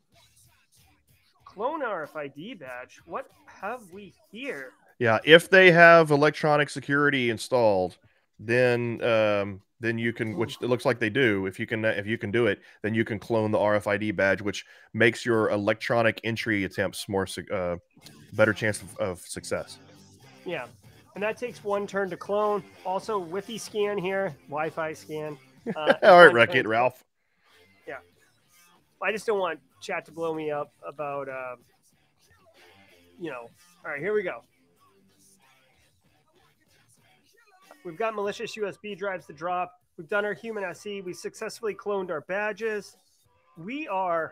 Clone R F I D badge. What have we here? Yeah, if they have electronic security installed, then um, then you can, which it looks like they do. If you can, if you can do it, then you can clone the R F I D badge, which makes your electronic entry attempts more uh, better chance of, of success. Yeah, and that takes one turn to clone. Also, Wi-Fi scan here, Wi-Fi scan. Uh, All right, Wreck It, Ralph. Yeah, I just don't want chat to blow me up about, uh, you know. All right, here we go. We've got malicious U S B drives to drop. We've done our human S E. We successfully cloned our badges. We are,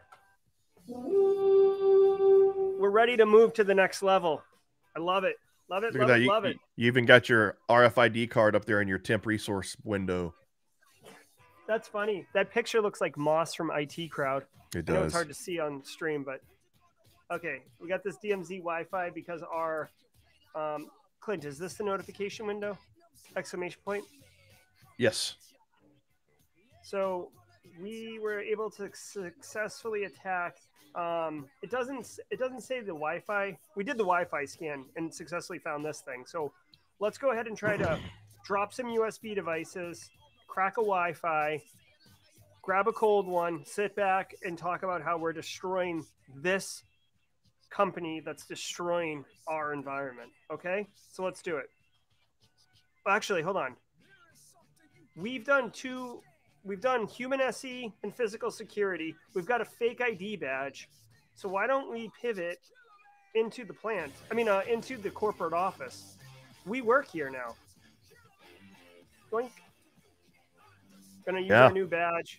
we're ready to move to the next level. I love it. Love it, Look love at that. it, You, love it. You even got your R F I D card up there in your temp resource window. That's funny. That picture looks like Moss from I T Crowd. It I know does. it's hard to see on stream, but okay. We got this D M Z Wi-Fi because our, um, Clint, is this the notification window? Exclamation point. Yes. So we were able to successfully attack. Um, it doesn't. It doesn't say the Wi-Fi. We did the Wi-Fi scan and successfully found this thing. So let's go ahead and try to drop some U S B devices, crack a Wi-Fi, grab a cold one, sit back, and talk about how we're destroying this company that's destroying our environment. Okay, so let's do it. Actually, hold on. We've done two. We've done human S E and physical security. We've got a fake I D badge. So why don't we pivot into the plant. I mean, uh, into the corporate office. We work here now. Doink. Gonna use Yeah. our new badge.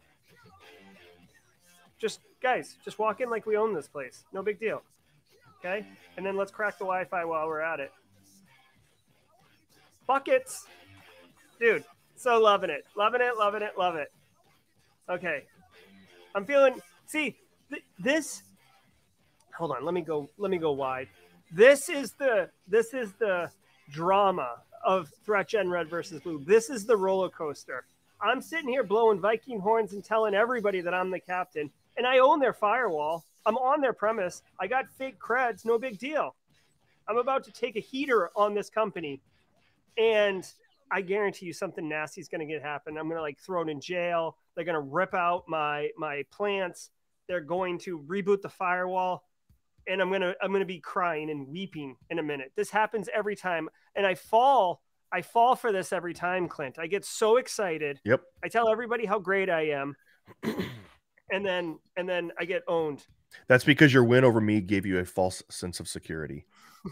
Just, guys, just walk in like we own this place. No big deal. Okay? And then let's crack the Wi-Fi while we're at it. Buckets. Dude, so loving it. Loving it, loving it, love it. Okay. I'm feeling, see, th this, hold on, let me go, let me go wide. This is the, this is the drama of Threat Gen Red versus Blue. This is the roller coaster. I'm sitting here blowing Viking horns and telling everybody that I'm the captain, and I own their firewall. I'm on their premise. I got fake creds, no big deal. I'm about to take a heater on this company, and I guarantee you something nasty is going to get happen. I'm going to like throw it in jail. They're going to rip out my my plants. They're going to reboot the firewall, and I'm going to I'm going to be crying and weeping in a minute. This happens every time, and I fall I fall for this every time, Clint. I get so excited. Yep. I tell everybody how great I am, and then and then I get owned. That's because your win over me gave you a false sense of security.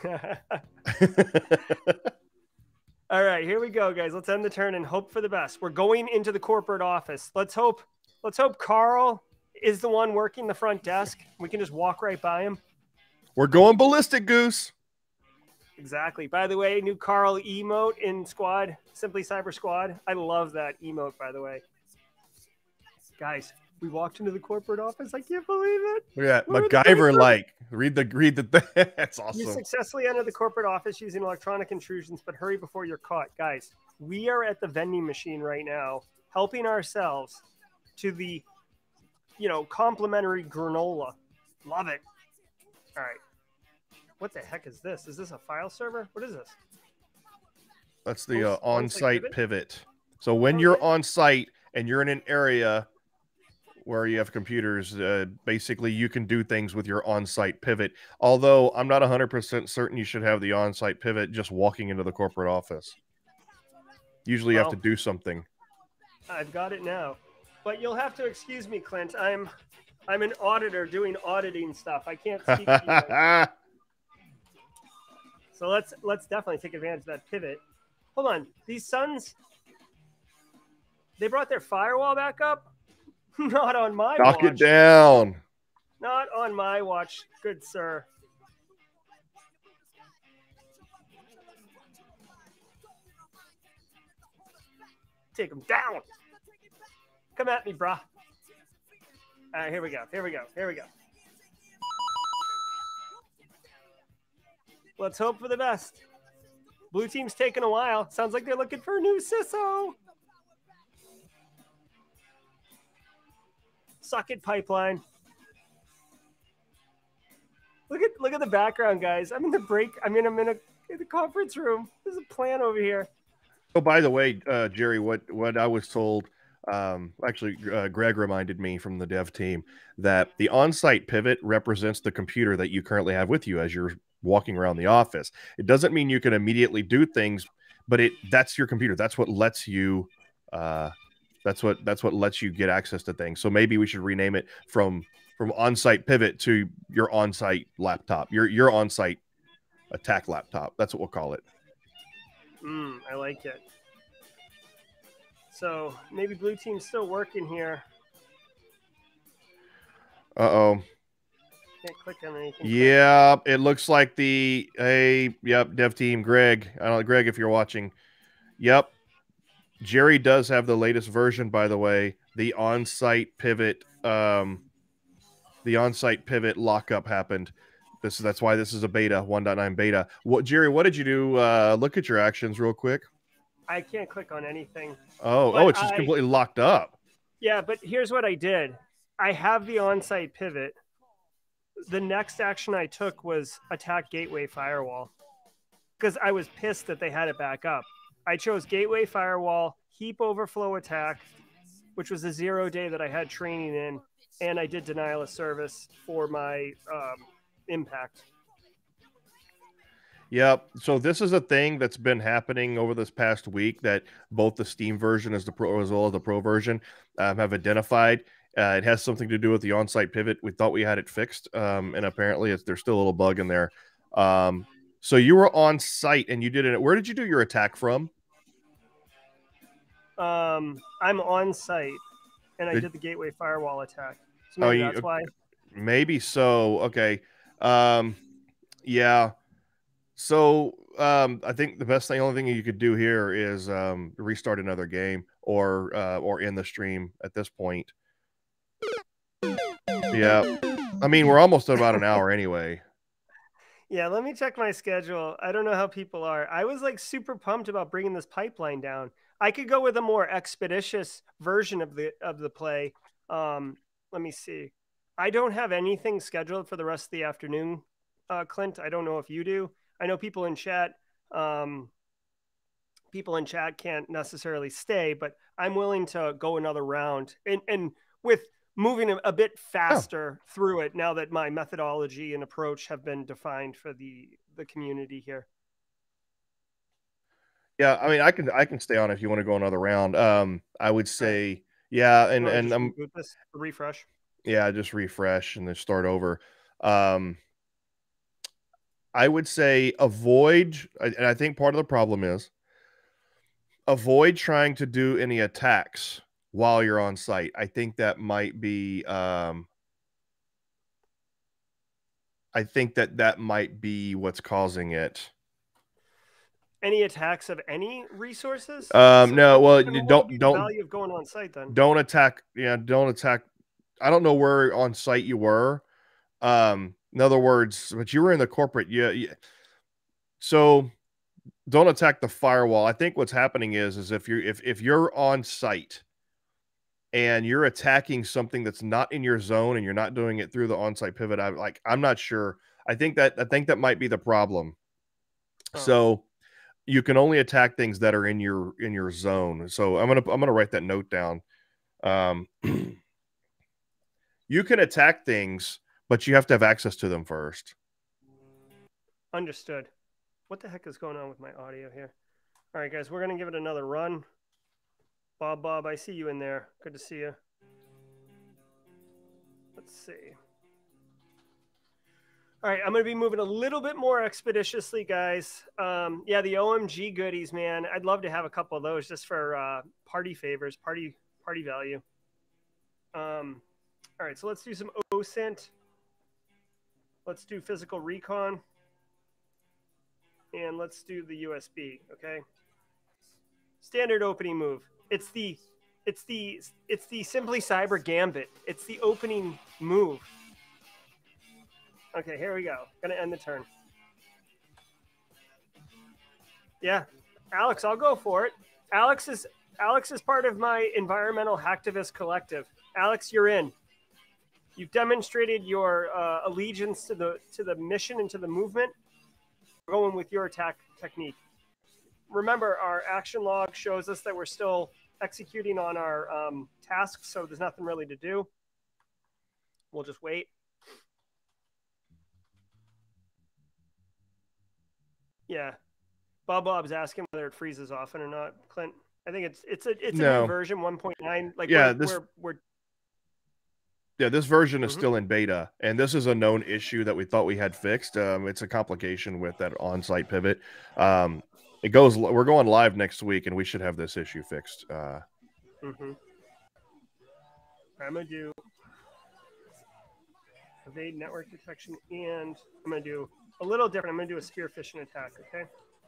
All right, here we go, guys. Let's end the turn and hope for the best. We're going into the corporate office. Let's hope let's hope Carl is the one working the front desk. We can just walk right by him. We're going ballistic, Goose. Exactly. By the way, new Carl emote in Squad, Simply Cyber Squad. I love that emote, by the way. Guys, we walked into the corporate office. I can't believe it. Yeah, We're MacGyver like. Read the read the that's awesome. You successfully entered the corporate office using electronic intrusions, but hurry before you're caught. Guys, we are at the vending machine right now, helping ourselves to the, you know, complimentary granola. Love it. All right. What the heck is this? Is this a file server? What is this? That's the uh, on-site pivot? pivot. So when Okay. you're on site and you're in an area where you have computers, uh, basically you can do things with your on-site pivot. Although I'm not one hundred percent certain you should have the on-site pivot just walking into the corporate office. Usually you Well, have to do something. I've got it now. But you'll have to excuse me, Clint. I'm I'm an auditor doing auditing stuff. I can't speak to you right. So let's let's definitely take advantage of that pivot. Hold on. These Suns, they brought their firewall back up? Not on my Knock watch. it down. Not on my watch, good sir. Take them down. Come at me, brah. All right, here we go. Here we go. Here we go. Let's hope for the best. Blue team's taking a while. Sounds like they're looking for a new C I S O. Suck it, pipeline. Look at look at the background, guys. I'm in the break. I mean, I'm in a in the conference room. There's a plan over here. Oh, by the way, uh, Jerry, what what I was told, um, actually, uh, Greg reminded me from the dev team that the on-site pivot represents the computer that you currently have with you as you're walking around the office. It doesn't mean you can immediately do things, but it that's your computer. That's what lets you. Uh, that's what that's what lets you get access to things. So maybe we should rename it from from on-site pivot to your on-site laptop, your your on-site attack laptop. That's what we'll call it. Mm, I like it. So maybe blue team's still working here. Uh-oh. Can't click on anything. Yeah, it looks like the hey, yep, dev team, Greg. I don't know, Greg, if you're watching. Yep. Jerry does have the latest version, by the way. The on-site pivot, um, the on-site pivot lockup happened. This that's why this is a beta, one point nine beta. What Jerry, what did you do? Uh, look at your actions real quick. I can't click on anything. Oh, But oh, it's just I- completely locked up. Yeah, but here's what I did. I have the on-site pivot. The next action I took was attack gateway firewall because I was pissed that they had it back up. I chose gateway firewall, heap overflow attack, which was a zero day that I had training in, and I did denial of service for my um, impact. Yep. So this is a thing that's been happening over this past week that both the Steam version as the Pro as well as the Pro version um, have identified. Uh, it has something to do with the on-site pivot. We thought we had it fixed, um, and apparently it's, there's still a little bug in there. Um, so you were on site and you did it. Where did you do your attack from? Um, I'm on site, and I Did- did the gateway firewall attack. So Oh, maybe you- that's why. Maybe so. Okay. Um, yeah. So um, I think the best thing, only thing you could do here is um, restart another game or uh, or end the stream at this point. Yeah. I mean, we're almost at about an hour anyway. Yeah, let me check my schedule. I don't know how people are. I was like super pumped about bringing this pipeline down. I could go with a more expeditious version of the of the play. Um, let me see. I don't have anything scheduled for the rest of the afternoon, uh, Clint. I don't know if you do. I know people in chat. Um, people in chat can't necessarily stay, but I'm willing to go another round. And and with moving a, a bit faster oh. through it now that my methodology and approach have been defined for the the community here. Yeah, I mean, I can I can stay on if you want to go another round. Um, I would say, yeah, and and I'm um, this refresh. Yeah, just refresh and then start over. Um, I would say avoid, and I think part of the problem is avoid trying to do any attacks while you're on site. I think that might be. Um, I think that that might be what's causing it. Any attacks of any resources? Um, so no, well, you don't don't value of going on site then. Don't attack. Yeah, don't attack. I don't know where on site you were. Um, in other words, but you were in the corporate. Yeah, yeah. So don't attack the firewall. I think what's happening is, is if you're if if you're on site and you're attacking something that's not in your zone and you're not doing it through the on-site pivot, I like I'm not sure. I think that I think that might be the problem. Oh. So you can only attack things that are in your in your zone. So I'm gonna I'm gonna write that note down. Um, you can attack things, but you have to have access to them first. Understood. What the heck is going on with my audio here? All right, guys, we're going to give it another run. Bob, Bob, I see you in there. Good to see you. Let's see. All right, I'm going to be moving a little bit more expeditiously, guys. Um, yeah, the O M G goodies, man. I'd love to have a couple of those just for uh, party favors, party party value. Um, all right, so let's do some O S I N T. Let's do physical recon. And let's do the U S B, okay? Standard opening move. It's the it's the it's the Simply Cyber Gambit. It's the opening move. Okay, here we go. Gonna end the turn. Yeah. Alex, I'll go for it. Alex is Alex is part of my environmental hacktivist collective. Alex, you're in. You've demonstrated your uh, allegiance to the to the mission and to the movement. We're going with your attack technique. Remember, our action log shows us that we're still executing on our um, tasks, so there's nothing really to do. We'll just wait. Yeah. Bob Bob's asking whether it freezes often or not, Clint. I think it's it's a it's a no. new version one point nine. Like yeah, we're, this we're, we're yeah, this version is mm-hmm. still in beta, and this is a known issue that we thought we had fixed. Um, it's a complication with that on-site pivot. Um, it goes. We're going live next week, and we should have this issue fixed. Uh, mm-hmm. I'm gonna do evade network detection, and I'm gonna do a little different. I'm gonna do a spear fishing attack. Okay.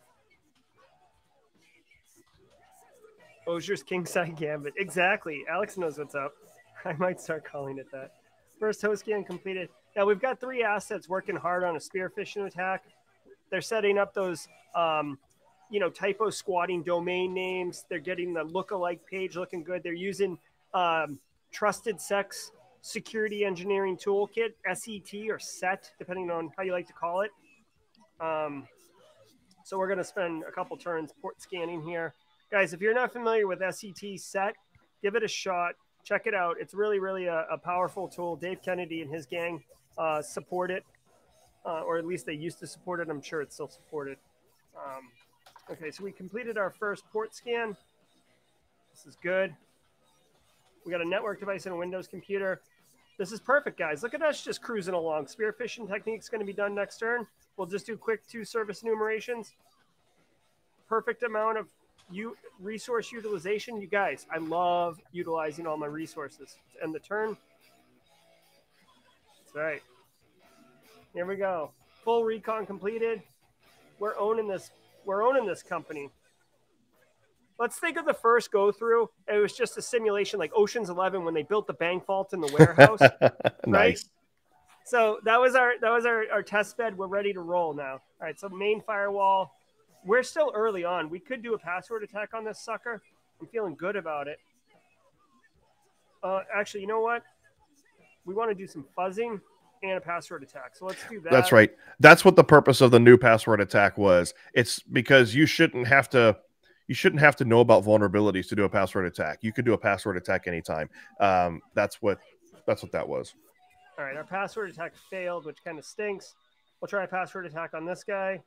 Osier's Kingside Gambit. Exactly. Alex knows what's up. I might start calling it that. First host scan completed. Now we've got three assets working hard on a spear fishing attack. They're setting up those, um, you know, typo squatting domain names. They're getting the lookalike page looking good. They're using um, Trusted Sex Security Engineering Toolkit, S E T or S E T, depending on how you like to call it. Um, so we're going to spend a couple turns port scanning here. Guys, if you're not familiar with S E T S E T, give it a shot. Check it out. It's really, really a, a powerful tool. Dave Kennedy and his gang uh, support it, uh, or at least they used to support it. I'm sure it's still supported. Um, okay, so we completed our first port scan. This is good. We got a network device and a Windows computer. This is perfect, guys. Look at us just cruising along. Spearfishing technique's going to be done next turn. We'll just do quick two service enumerations. Perfect amount of you resource utilization. You guys, I love utilizing all my resources. Let's end the turn. That's right. Here we go. Full recon completed. We're owning this. We're owning this company. Let's think of the first go through. It was just a simulation like Ocean's Eleven when they built the bank vault in the warehouse. Nice. Right? So that was our that was our, our test bed. We're ready to roll now. All right, so main firewall. We're still early on. We could do a password attack on this sucker. I'm feeling good about it. Uh, actually, you know what? We want to do some fuzzing and a password attack. So let's do that. That's right. That's what the purpose of the new password attack was. It's because you shouldn't have to you shouldn't have to know about vulnerabilities to do a password attack. You could do a password attack anytime. Um, that's what that's what that was. All right, our password attack failed, which kind of stinks. We'll try a password attack on this guy.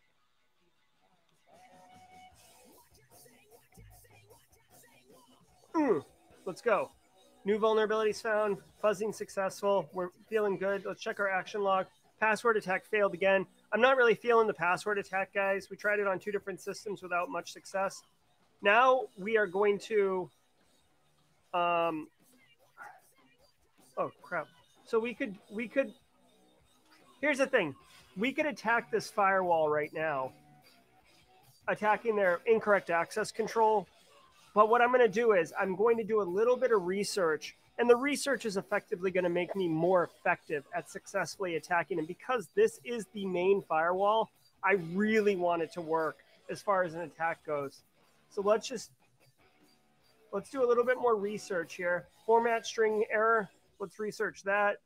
Mm, let's go. New vulnerabilities found. Fuzzing successful. We're feeling good. Let's check our action log. Password attack failed again. I'm not really feeling the password attack, guys. We tried it on two different systems without much success. Now we are going to... Um, oh, crap. So we could... we could. Here's the thing. We could attack this firewall right now, attacking their incorrect access control. But what I'm going to do is I'm going to do a little bit of research, and the research is effectively going to make me more effective at successfully attacking. And because this is the main firewall, I really want it to work as far as an attack goes. So let's just, let's do a little bit more research here. Format string error. Let's research that.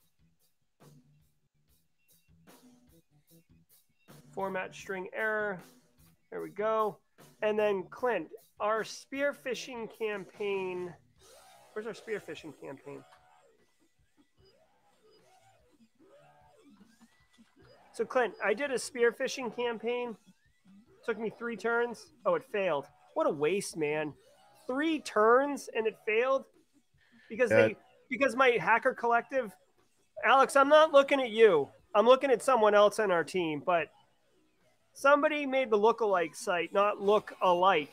Format string error. There we go. And then Clint, our spearfishing campaign. Where's our spearfishing campaign? So Clint, I did a spearfishing campaign. Took me three turns. Oh, it failed. What a waste, man. Three turns and it failed because Yeah. they because my hacker collective. Alex, I'm not looking at you. I'm looking at someone else on our team, but somebody made the lookalike site not look alike.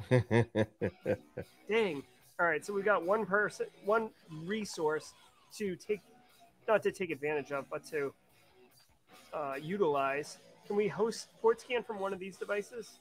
Dang. All right, so we got one person, one resource to take, not to take advantage of, but to uh, utilize. Can we host port scan from one of these devices?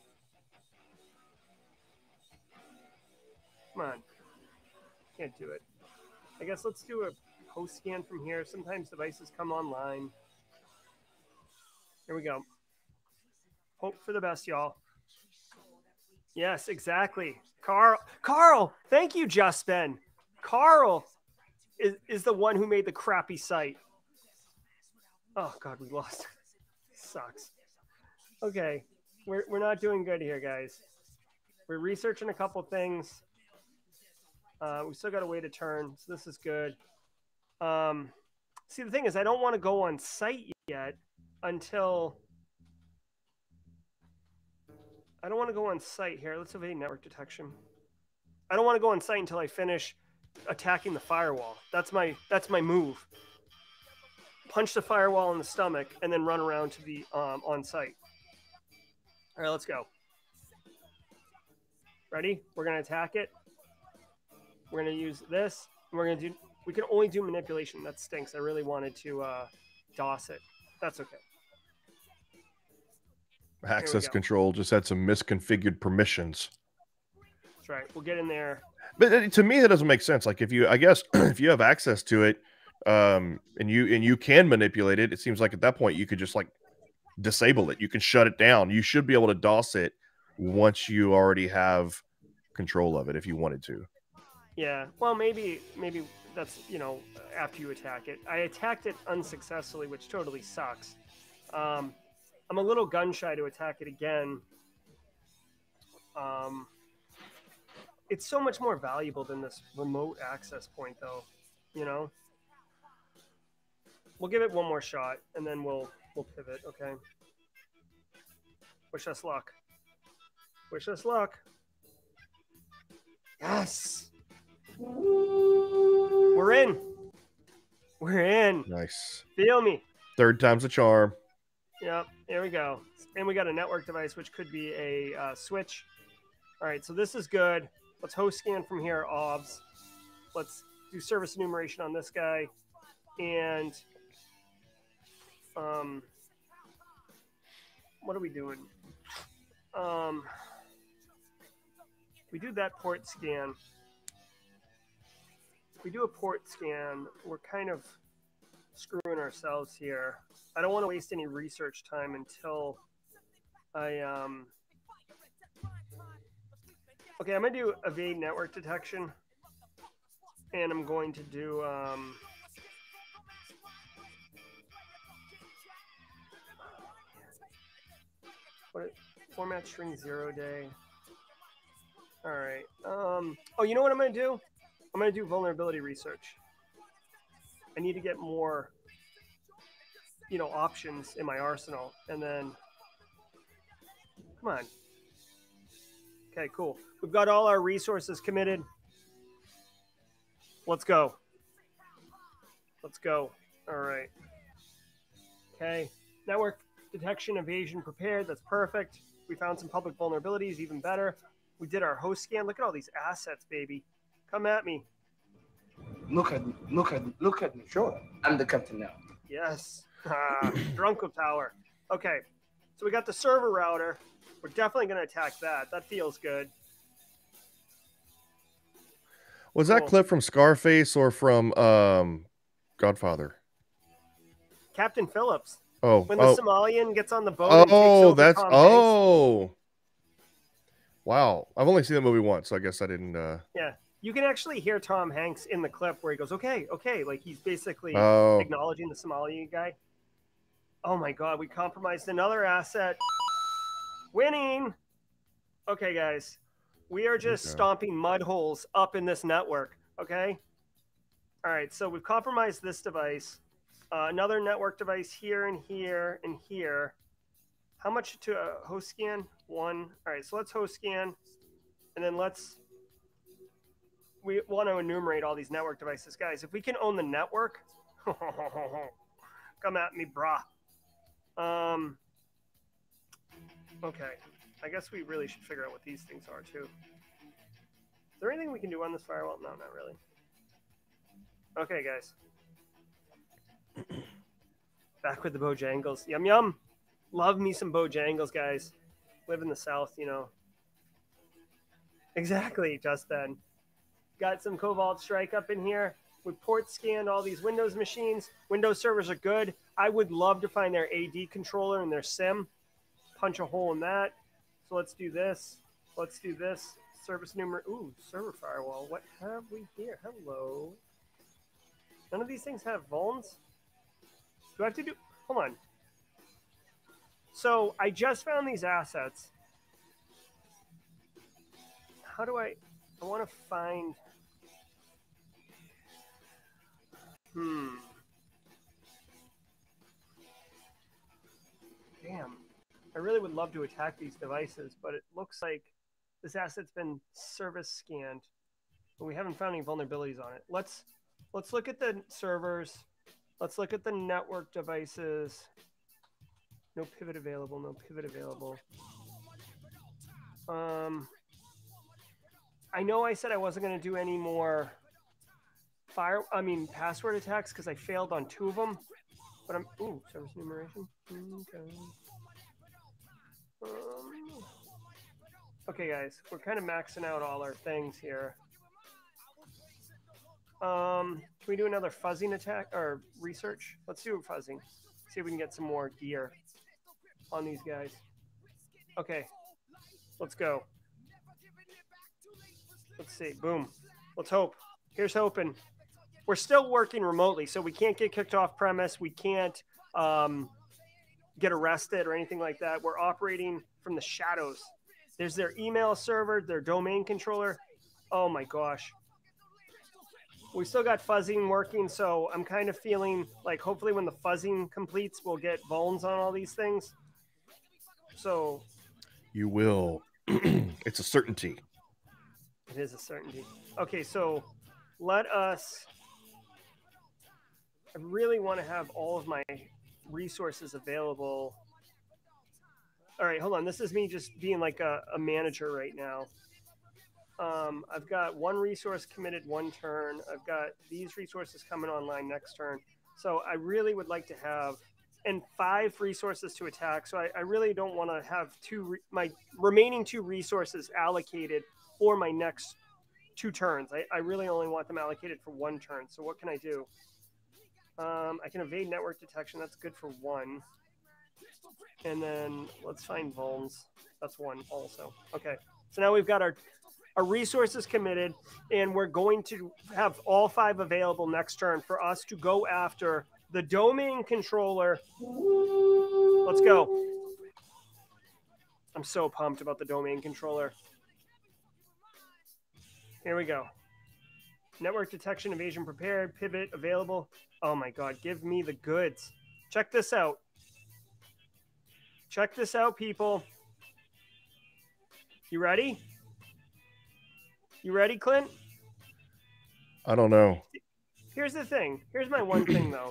Come on. Can't do it. I guess let's do a host scan from here. Sometimes devices come online. Here we go. Hope for the best, y'all. Yes, exactly. Carl, Carl, thank you, Just Ben. Carl is, is the one who made the crappy site. Oh, God, we lost. Sucks. Okay, we're, we're not doing good here, guys. We're researching a couple things. Uh, we still got a way to turn, so this is good. Um, see, the thing is, I don't want to go on site yet until... I don't want to go on site here. Let's evade network detection. I don't want to go on site until I finish attacking the firewall. That's my that's my move. Punch the firewall in the stomach and then run around to the um, on site. All right, let's go. Ready? We're gonna attack it. We're gonna use this. And we're gonna do. We can only do manipulation. That stinks. I really wanted to uh, DOS it. That's okay. Access control just had some misconfigured permissions. That's right. We'll get in there. But to me, that doesn't make sense. Like if you, I guess, if you have access to it, um, and you and you can manipulate it, it seems like at that point you could just like disable it. You can shut it down. You should be able to DOS it once you already have control of it if you wanted to. Yeah. Well, maybe maybe that's, you know, after you attack it. I attacked it unsuccessfully, which totally sucks. Um, I'm a little gun shy to attack it again. Um, it's so much more valuable than this remote access point, though. You know, we'll give it one more shot, and then we'll we'll pivot. Okay. Wish us luck. Wish us luck. Yes. We're in. We're in. Nice. Feel me. Third time's a charm. Yep. There we go. And we got a network device, which could be a uh, switch. All right. So this is good. Let's host scan from here. O B S. Let's do service enumeration on this guy. And um, what are we doing? Um, we do that port scan. If we do a port scan, we're kind of screwing ourselves here. I don't want to waste any research time until I um okay, I'm gonna do evade network detection, and I'm going to do um what format string zero day. All right. Um oh, you know what I'm gonna do? I'm gonna do vulnerability research. I need to get more, you know, options in my arsenal, and then come on. Okay, cool. We've got all our resources committed. Let's go. Let's go. All right. Okay. Network detection evasion prepared. That's perfect. We found some public vulnerabilities, even better. We did our host scan. Look at all these assets, baby. Come at me. Look at me. Look at me. Look at me. Sure. I'm the captain now. Yes. Ah, Drunko Tower. Okay. So we got the server router. We're definitely going to attack that. That feels good. Was Cool. that clip from Scarface or from um, Godfather? Captain Phillips. Oh, When the oh, Somalian gets on the boat. and takes oh, over that's Tom Hanks. oh, wow. I've only seen the movie once, so I guess I didn't. Uh... Yeah. You can actually hear Tom Hanks in the clip where he goes, okay, okay. Like he's basically Oh. acknowledging the Somali guy. Oh my God. We compromised another asset. Winning. Okay, guys. We are just Okay. stomping mud holes up in this network. Okay. All right. So we've compromised this device. Uh, another network device here and here and here. How much to uh, host scan? One. All right. So let's host scan. And then let's. We want to enumerate all these network devices. Guys, if we can own the network, come at me, brah. Um, okay. I guess we really should figure out what these things are, too. Is there anything we can do on this firewall? No, not really. Okay, guys. Back with the Bojangles. Yum, yum. Love me some Bojangles, guys. Live in the South, you know. Exactly, just then. Got some Cobalt Strike up in here. We port scanned all these Windows machines. Windows servers are good. I would love to find their A D controller and their SIM. Punch a hole in that. So let's do this. Let's do this. Service number. Ooh, server firewall. What have we here? Hello. None of these things have vulns. Do I have to do? Hold on. So I just found these assets. How do I? I want to find. Hmm. Damn. I really would love to attack these devices, but it looks like this asset's been service scanned, but we haven't found any vulnerabilities on it. Let's let's look at the servers. Let's look at the network devices. No pivot available. No pivot available. Um. I know I said I wasn't going to do any more fire, I mean, password attacks because I failed on two of them. But I'm, ooh, service enumeration. Okay. Um, okay, guys, we're kind of maxing out all our things here. Um, can we do another fuzzing attack or research? Let's do fuzzing. See if we can get some more gear on these guys. Okay, let's go. Let's see. Boom. Let's hope. Here's hoping. We're still working remotely, so we can't get kicked off premise. We can't um, get arrested or anything like that. We're operating from the shadows. There's their email server, their domain controller. Oh my gosh. We still got fuzzing working, so I'm kind of feeling like hopefully when the fuzzing completes, we'll get vulns on all these things. So You will. It's a certainty. it is a certainty. Okay, so let us. I really want to have all of my resources available. All right, hold on. This is me just being like a, a manager right now. Um, I've got one resource committed one turn. I've got these resources coming online next turn. So I really would like to have, and five resources to attack. So I, I really don't want to have two, re, my remaining two resources allocated for my next two turns. I, I really only want them allocated for one turn. So what can I do? Um, I can evade network detection. That's good for one. And then let's find vulns. That's one also. Okay. So now we've got our, our resources committed, and we're going to have all five available next turn for us to go after the domain controller. Let's go. I'm so pumped about the domain controller. Here we go. Network detection, evasion prepared, pivot available. Oh my God, give me the goods. Check this out. Check this out, people. You ready? You ready, Clint? I don't know. Here's the thing. Here's my one thing, though.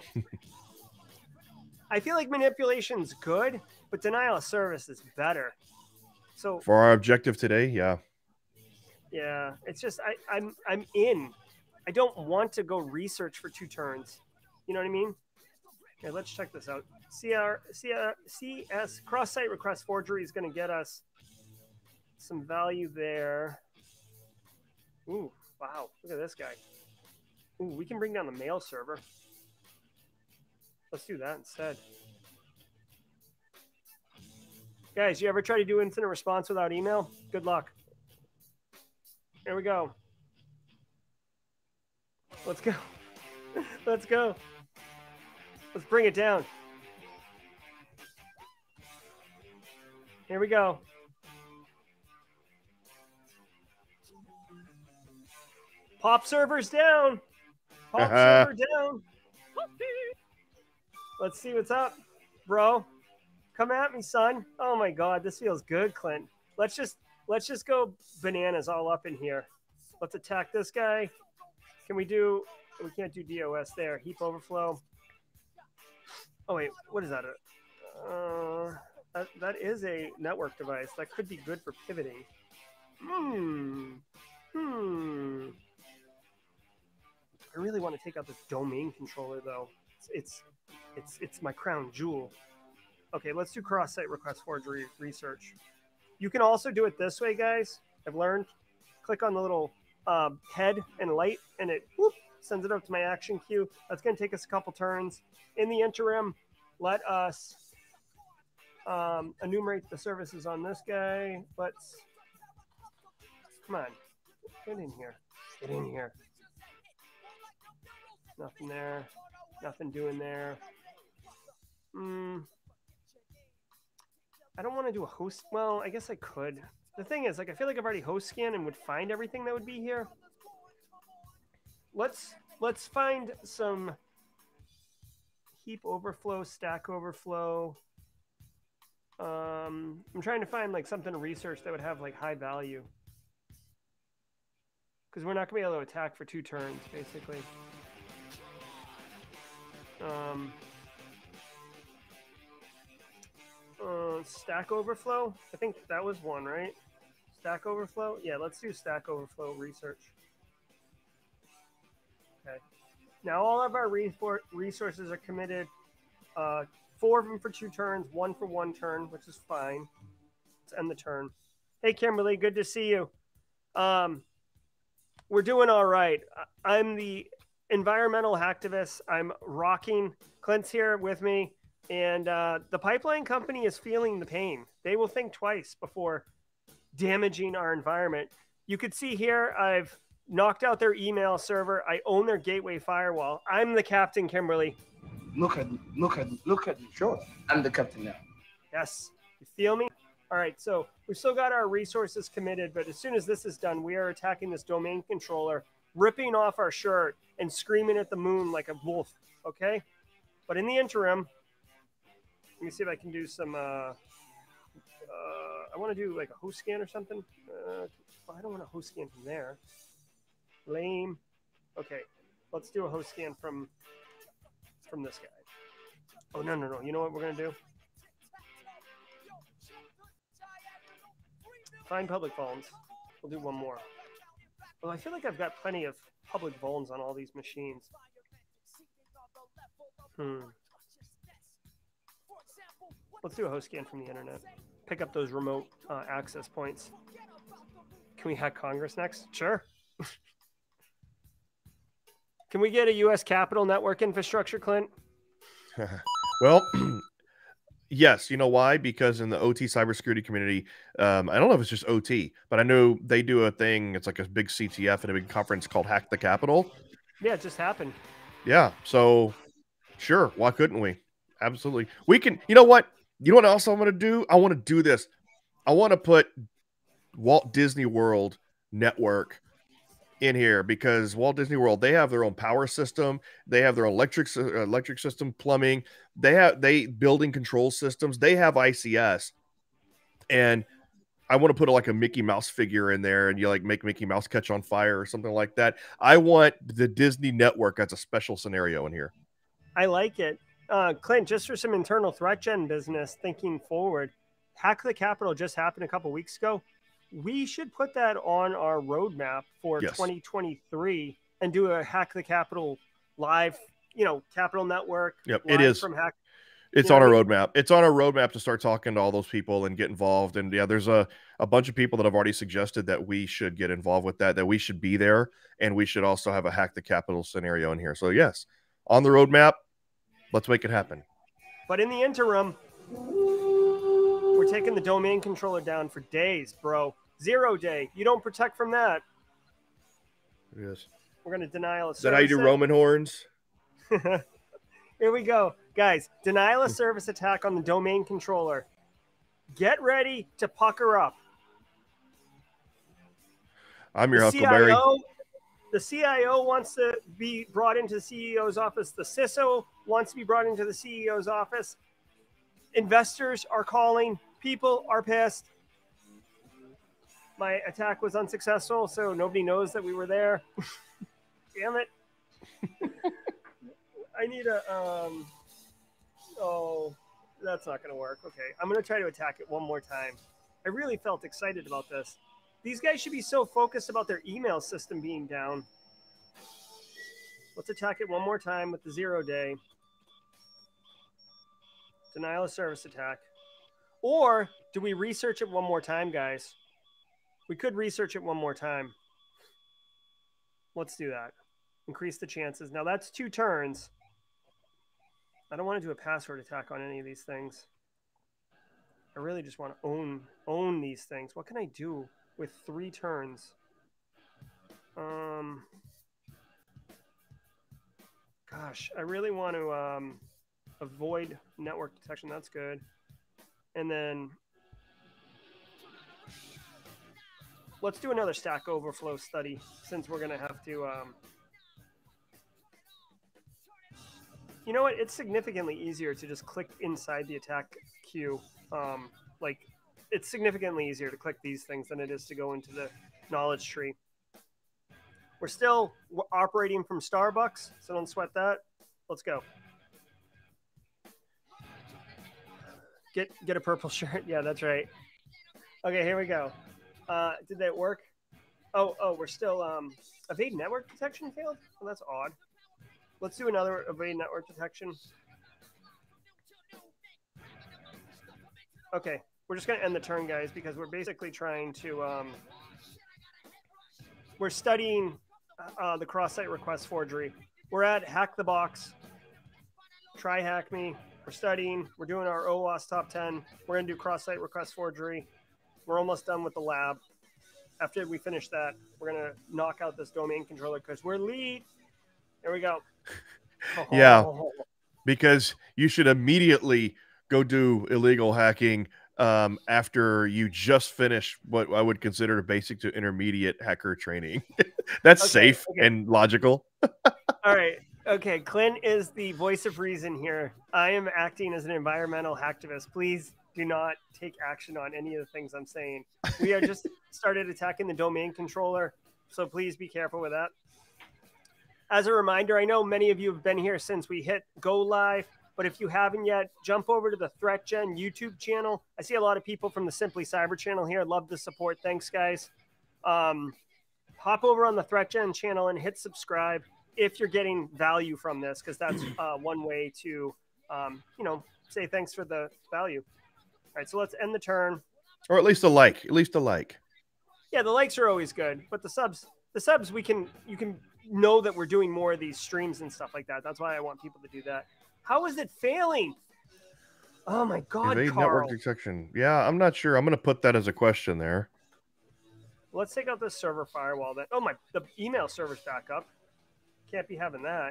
I feel like manipulation's good, but denial of service is better. So for our objective today, yeah. Yeah, it's just I, I'm I'm in. I don't want to go research for two turns. You know what I mean? Okay, let's check this out. C R, C R, C S cross-site request forgery is going to get us some value there. Ooh, wow. Look at this guy. Ooh, we can bring down the mail server. Let's do that instead. Guys, you ever try to do incident response without email? Good luck. Here we go. Let's go. Let's go. Let's bring it down. Here we go. Pop servers down. Pop server down. Let's see what's up, bro. Come at me, son. Oh my God, this feels good, Clint. Let's just let's just go bananas all up in here. Let's attack this guy. Can we do? We can't do D O S there. Heap overflow. Oh wait, what is that? Uh, that that is a network device. That could be good for pivoting. Hmm. Hmm. I really want to take out this domain controller though. It's it's it's, it's my crown jewel. Okay, let's do cross-site request forgery research. You can also do it this way, guys. I've learned. Click on the little um, head and light, and it whoop, sends it up to my action queue. That's going to take us a couple turns. In the interim, let us um, enumerate the services on this guy. Let's come on, get in here. Get in here. Nothing there. Nothing doing there. Hmm. I don't want to do a host. Well, I guess I could. The thing is, like, I feel like I've already host scanned and would find everything that would be here. Let's let's find some heap overflow, stack overflow. Um, I'm trying to find like something to research that would have like high value, because we're not gonna be able to attack for two turns, basically. Um. Uh, stack overflow. I think that was one, right? Stack overflow. Yeah, let's do stack overflow research. Okay. Now all of our resources are committed. Uh, four of them for two turns, one for one turn, which is fine. Let's end the turn. Hey, Kimberly, good to see you. Um, we're doing all right. I'm the environmental hacktivist. I'm rocking. Clint's here with me. And uh, the pipeline company is feeling the pain. They will think twice before damaging our environment. You could see here, I've knocked out their email server. I own their gateway firewall. I'm the captain, Kimberly. Look at, look at, look at me. Sure, I'm the captain now. Yes. You feel me? All right, so we've still got our resources committed, but as soon as this is done, we are attacking this domain controller, ripping off our shirt and screaming at the moon like a wolf, okay? But in the interim, let me see if I can do some, uh, uh, I want to do like a host scan or something. Uh, I don't want to host scan from there. Lame. Okay, let's do a host scan from from this guy. Oh, no, no, no. You know what we're going to do? Find public phones. We'll do one more. Well, I feel like I've got plenty of public phones on all these machines. Hmm. Let's do a host scan from the internet. Pick up those remote uh, access points. Can we hack Congress next? Sure. Can we get a U S Capitol network infrastructure, Clint? Well, yes. You know why? Because in the O T cybersecurity community, um, I don't know if it's just O T, but I know they do a thing. It's like a big C T F and a big conference called Hack the Capitol. Yeah, it just happened. Yeah. So, sure. Why couldn't we? Absolutely. We can. You know what? You know what else I want to do? I want to do this. I want to put Walt Disney World Network in here because Walt Disney World, they have their own power system, they have their electric uh, electric system, plumbing, they have they building control systems, they have I C S, and I want to put a, like a Mickey Mouse figure in there, and you like make Mickey Mouse catch on fire or something like that. I want the Disney Network as a special scenario in here. I like it, uh, Clint. Just for some internal threat gen business, thinking forward, Hack the Capitol just happened a couple weeks ago. We should put that on our roadmap for Yes. twenty twenty-three and do a Hack the Capitol live, you know, Capitol Network. Yep, live it is. From Hack. It's You know on our what I roadmap. It's on our roadmap to start talking to all those people and get involved. And yeah, there's a, a bunch of people that have already suggested that we should get involved with that, that we should be there. And we should also have a Hack the Capitol scenario in here. So yes, on the roadmap, let's make it happen. But in the interim, we're taking the domain controller down for days, bro. Zero day. You don't protect from that. Yes. We're going to denial of Is that how you do service. Roman horns? Here we go. Guys, denial of service attack on the domain controller. Get ready to pucker up. I'm your The Huckleberry. C I O, the C I O wants to be brought into the C E O's office. The C I S O wants to be brought into the C E O's office. Investors are calling. People are pissed. My attack was unsuccessful, so nobody knows that we were there. Damn it. I need a, um, oh, that's not going to work. Okay, I'm going to try to attack it one more time. I really felt excited about this. These guys should be so focused about their email system being down. Let's attack it one more time with the zero day. Denial of service attack. Or do we research it one more time, guys? We could research it one more time. Let's do that. Increase the chances. Now that's two turns. I don't want to do a password attack on any of these things. I really just want to own own these things. What can I do with three turns? Um, gosh, I really want to um, avoid network detection. That's good. And then let's do another Stack Overflow study since we're going to have to... Um, you know what? It's significantly easier to just click inside the attack queue. Um, like, it's significantly easier to click these things than it is to go into the knowledge tree. We're still operating from Starbucks, so don't sweat that. Let's go. Get get a purple shirt. Yeah, that's right. Okay, here we go. Uh, did that work? Oh, oh, we're still um, evade network detection failed. Well, that's odd. Let's do another evade network detection. Okay, we're just going to end the turn, guys, because we're basically trying to... Um, we're studying uh, the cross-site request forgery. We're at Hack the Box. Try Hack Me. We're studying. We're doing our O WASP top ten. We're going to do cross-site request forgery. We're almost done with the lab. After we finish that, we're going to knock out this domain controller because we're lead. Here we go. Yeah, because you should immediately go do illegal hacking um, after you just finish what I would consider a basic to intermediate hacker training. That's okay, safe okay. and logical. All right. Okay. Clint is the voice of reason here. I am acting as an environmental hacktivist. Please do not take action on any of the things I'm saying. We are just started attacking the domain controller, so please be careful with that. as a reminder, I know many of you have been here since we hit go live, but if you haven't yet, jump over to the ThreatGen YouTube channel. I see a lot of people from the Simply Cyber channel here. Love the support. Thanks, guys. Um, hop over on the ThreatGen channel and hit subscribe if you're getting value from this, because that's uh, one way to, um, you know, say thanks for the value. All right, so let's end the turn. Or at least a like. At least a like. Yeah, the likes are always good, but the subs, the subs, we can, you can know that we're doing more of these streams and stuff like that. That's why I want people to do that. How is it failing? Oh my God, Evade Carl. network detection. Yeah, I'm not sure. I'm going to put that as a question there. Let's take out this server firewall. Then, oh my, the email server's back up. Can't be having that.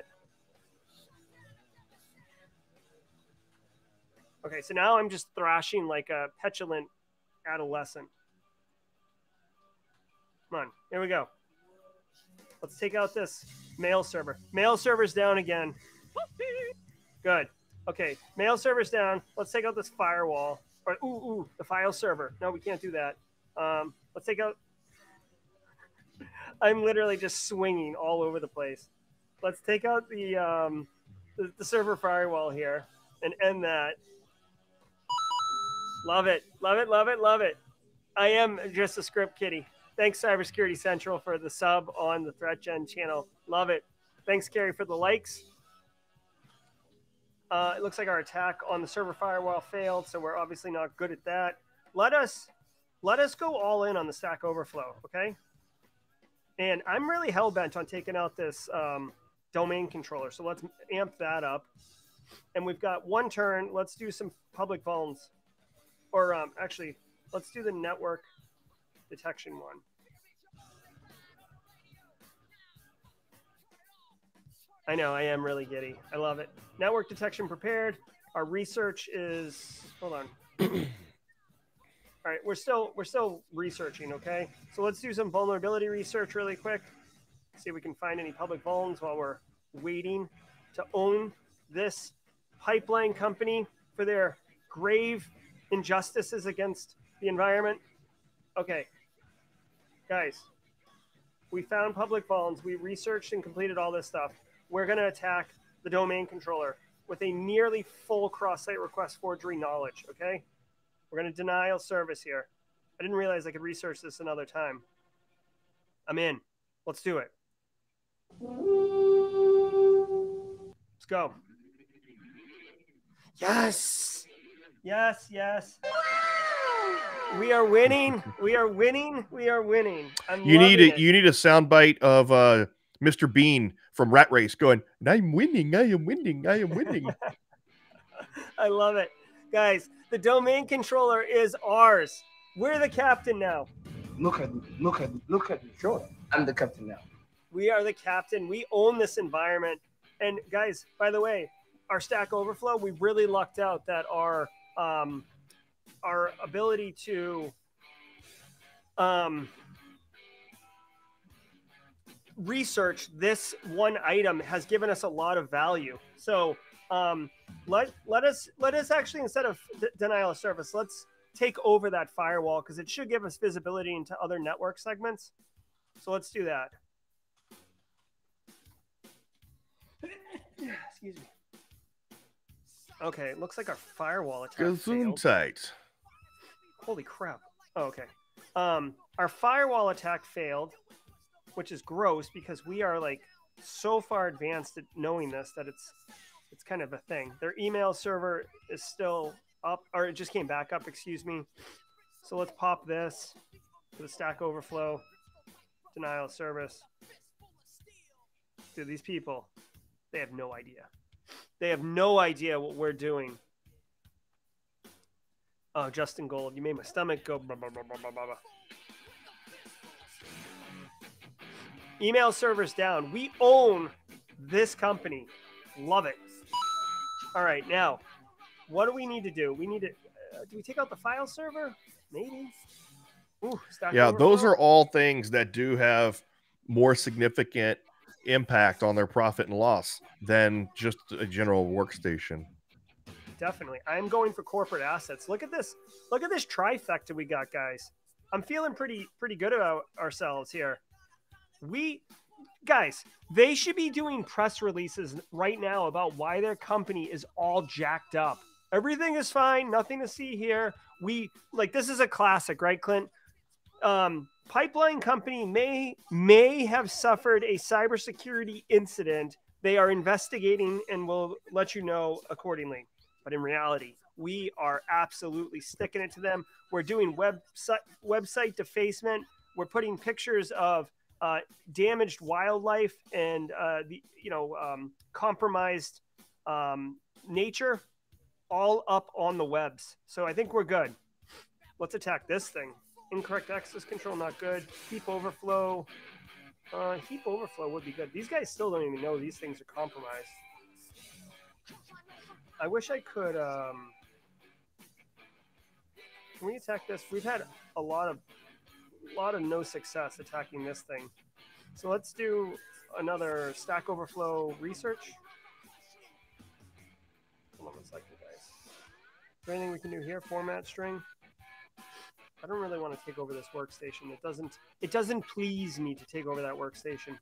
Okay, so now I'm just thrashing like a petulant adolescent. Come on, here we go. Let's take out this mail server. Mail server's down again. Good. Okay, mail server's down. Let's take out this firewall. Or ooh, ooh, the file server. No, we can't do that. Um, let's take out. I'm literally just swinging all over the place. Let's take out the um, the, the server firewall here and end that. Love it, love it, love it, love it. I am just a script kiddie. Thanks, Cybersecurity Central, for the sub on the ThreatGen channel. Love it. Thanks, Gary, for the likes. Uh, it looks like our attack on the server firewall failed, so we're obviously not good at that. Let us let us go all in on the Stack Overflow, okay? And I'm really hell-bent on taking out this um, domain controller, so let's amp that up. And we've got one turn. Let's do some public vulns. Or um, actually, let's do the network detection one. I know, I am really giddy. I love it. Network detection prepared. Our research is, hold on. All right, we're still we're still researching, okay? So let's do some vulnerability research really quick. See if we can find any public vulns while we're waiting to own this pipeline company for their grave injustices against the environment. Okay, guys, we found public vulns. We researched and completed all this stuff. We're going to attack the domain controller with a nearly full cross-site request forgery knowledge, okay? We're going to denial service here. I didn't realize I could research this another time. I'm in. Let's do it. Let's go. Yes. Yes, yes. We are winning. We are winning. We are winning. I'm you need a it. you need a soundbite of uh, Mister Bean from Rat Race going, I'm winning, I am winning, I am winning. I love it. Guys, the domain controller is ours. We're the captain now. Look at look at look at sure. I'm the captain now. We are the captain. We own this environment. And guys, by the way, our Stack Overflow, we really lucked out that our um our ability to um research this one item has given us a lot of value. So um let let us let us actually, instead of d- denial of service, let's take over that firewall, because it should give us visibility into other network segments. So let's do that. Excuse me. Okay, it looks like our firewall attack failed. Gesundheit. Holy crap. Oh, okay. Um, our firewall attack failed, which is gross because we are like so far advanced at knowing this that it's it's kind of a thing. Their email server is still up, or it just came back up, excuse me. So let's pop this to the Stack Overflow. Denial of service. Dude, these people, they have no idea. They have no idea what we're doing. Oh, Justin Gold, you made my stomach go blah, blah, blah, blah, blah, blah. Email servers down. We own this company. Love it. All right, now, what do we need to do? We need to, uh, do we take out the file server? Maybe. Ooh, Stack Yeah, Overflow. those are all things that do have more significant impact on their profit and loss than just a general workstation. Definitely. I'm going for corporate assets. Look at this. Look at this trifecta we got, guys. I'm feeling pretty pretty good about ourselves here. We guys, they should be doing press releases right now about why their company is all jacked up. Everything is fine. Nothing to see here. We like, this is a classic, right, Clint? Um, pipeline company may, may have suffered a cybersecurity incident. They are investigating and will let you know accordingly. But in reality, we are absolutely sticking it to them. We're doing website, website defacement. We're putting pictures of uh, damaged wildlife and uh, the you know um, compromised um, nature all up on the webs. So I think we're good. Let's attack this thing. Incorrect access control, not good. Heap overflow. Uh, heap overflow would be good. These guys still don't even know these things are compromised. I wish I could. Um, can we attack this? We've had a lot of a lot of no success attacking this thing. So let's do another Stack Overflow research. Hold on a second, guys. Is there anything we can do here? Format string. I don't really want to take over this workstation. It doesn't. It doesn't please me to take over that workstation.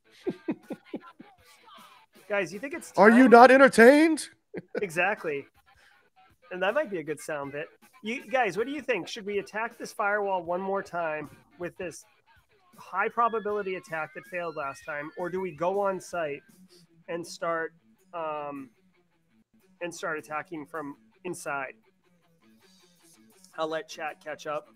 Guys, you think it's time? Are you not entertained? Exactly. And that might be a good sound bit. You guys, what do you think? Should we attack this firewall one more time with this high probability attack that failed last time, or do we go on site and start um, and start attacking from inside? I'll let chat catch up.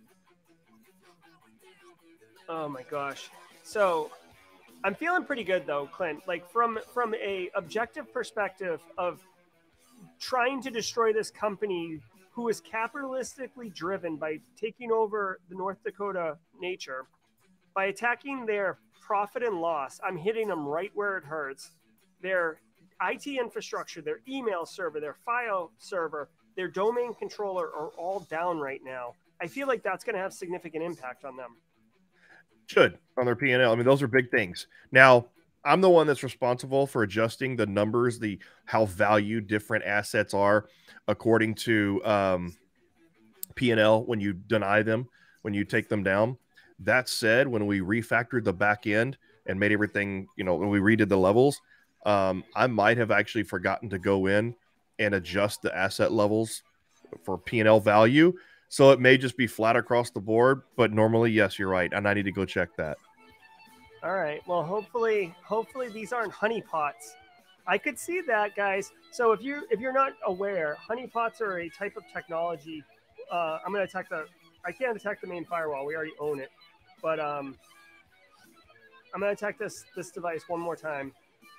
Oh my gosh. So I'm feeling pretty good though, Clint. Like from from a objective perspective of trying to destroy this company who is capitalistically driven by taking over the North Dakota nature, by attacking their profit and loss. I'm hitting them right where it hurts. Their I T infrastructure, their email server, their file server, their domain controller are all down right now. I feel like that's going to have significant impact on them. Should on their P and L. I mean, those are big things. Now, I'm the one that's responsible for adjusting the numbers, the how valued different assets are according to um, P and L when you deny them, when you take them down. That said, when we refactored the back end and made everything, you know, when we redid the levels, um, I might have actually forgotten to go in and adjust the asset levels for P and L value. So it may just be flat across the board, but normally, yes, you're right. And I need to go check that. All right. Well, hopefully, hopefully these aren't honeypots. I could see that, guys. So if you if you're not aware, honeypots are a type of technology. Uh, I'm going to attack the. I can't attack the main firewall. We already own it. But um, I'm going to attack this this device one more time,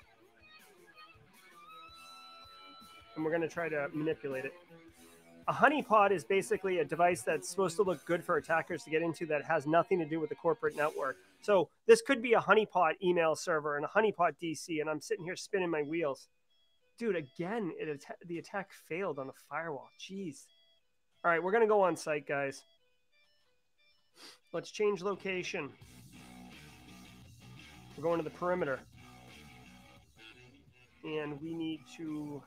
and we're going to try to manipulate it. A honeypot is basically a device that's supposed to look good for attackers to get into that has nothing to do with the corporate network. So this could be a honeypot email server and a honeypot D C, and I'm sitting here spinning my wheels. Dude, again, it att the attack failed on the firewall. Jeez. All right, we're going to go on site, guys. Let's change location. We're going to the perimeter. And we need to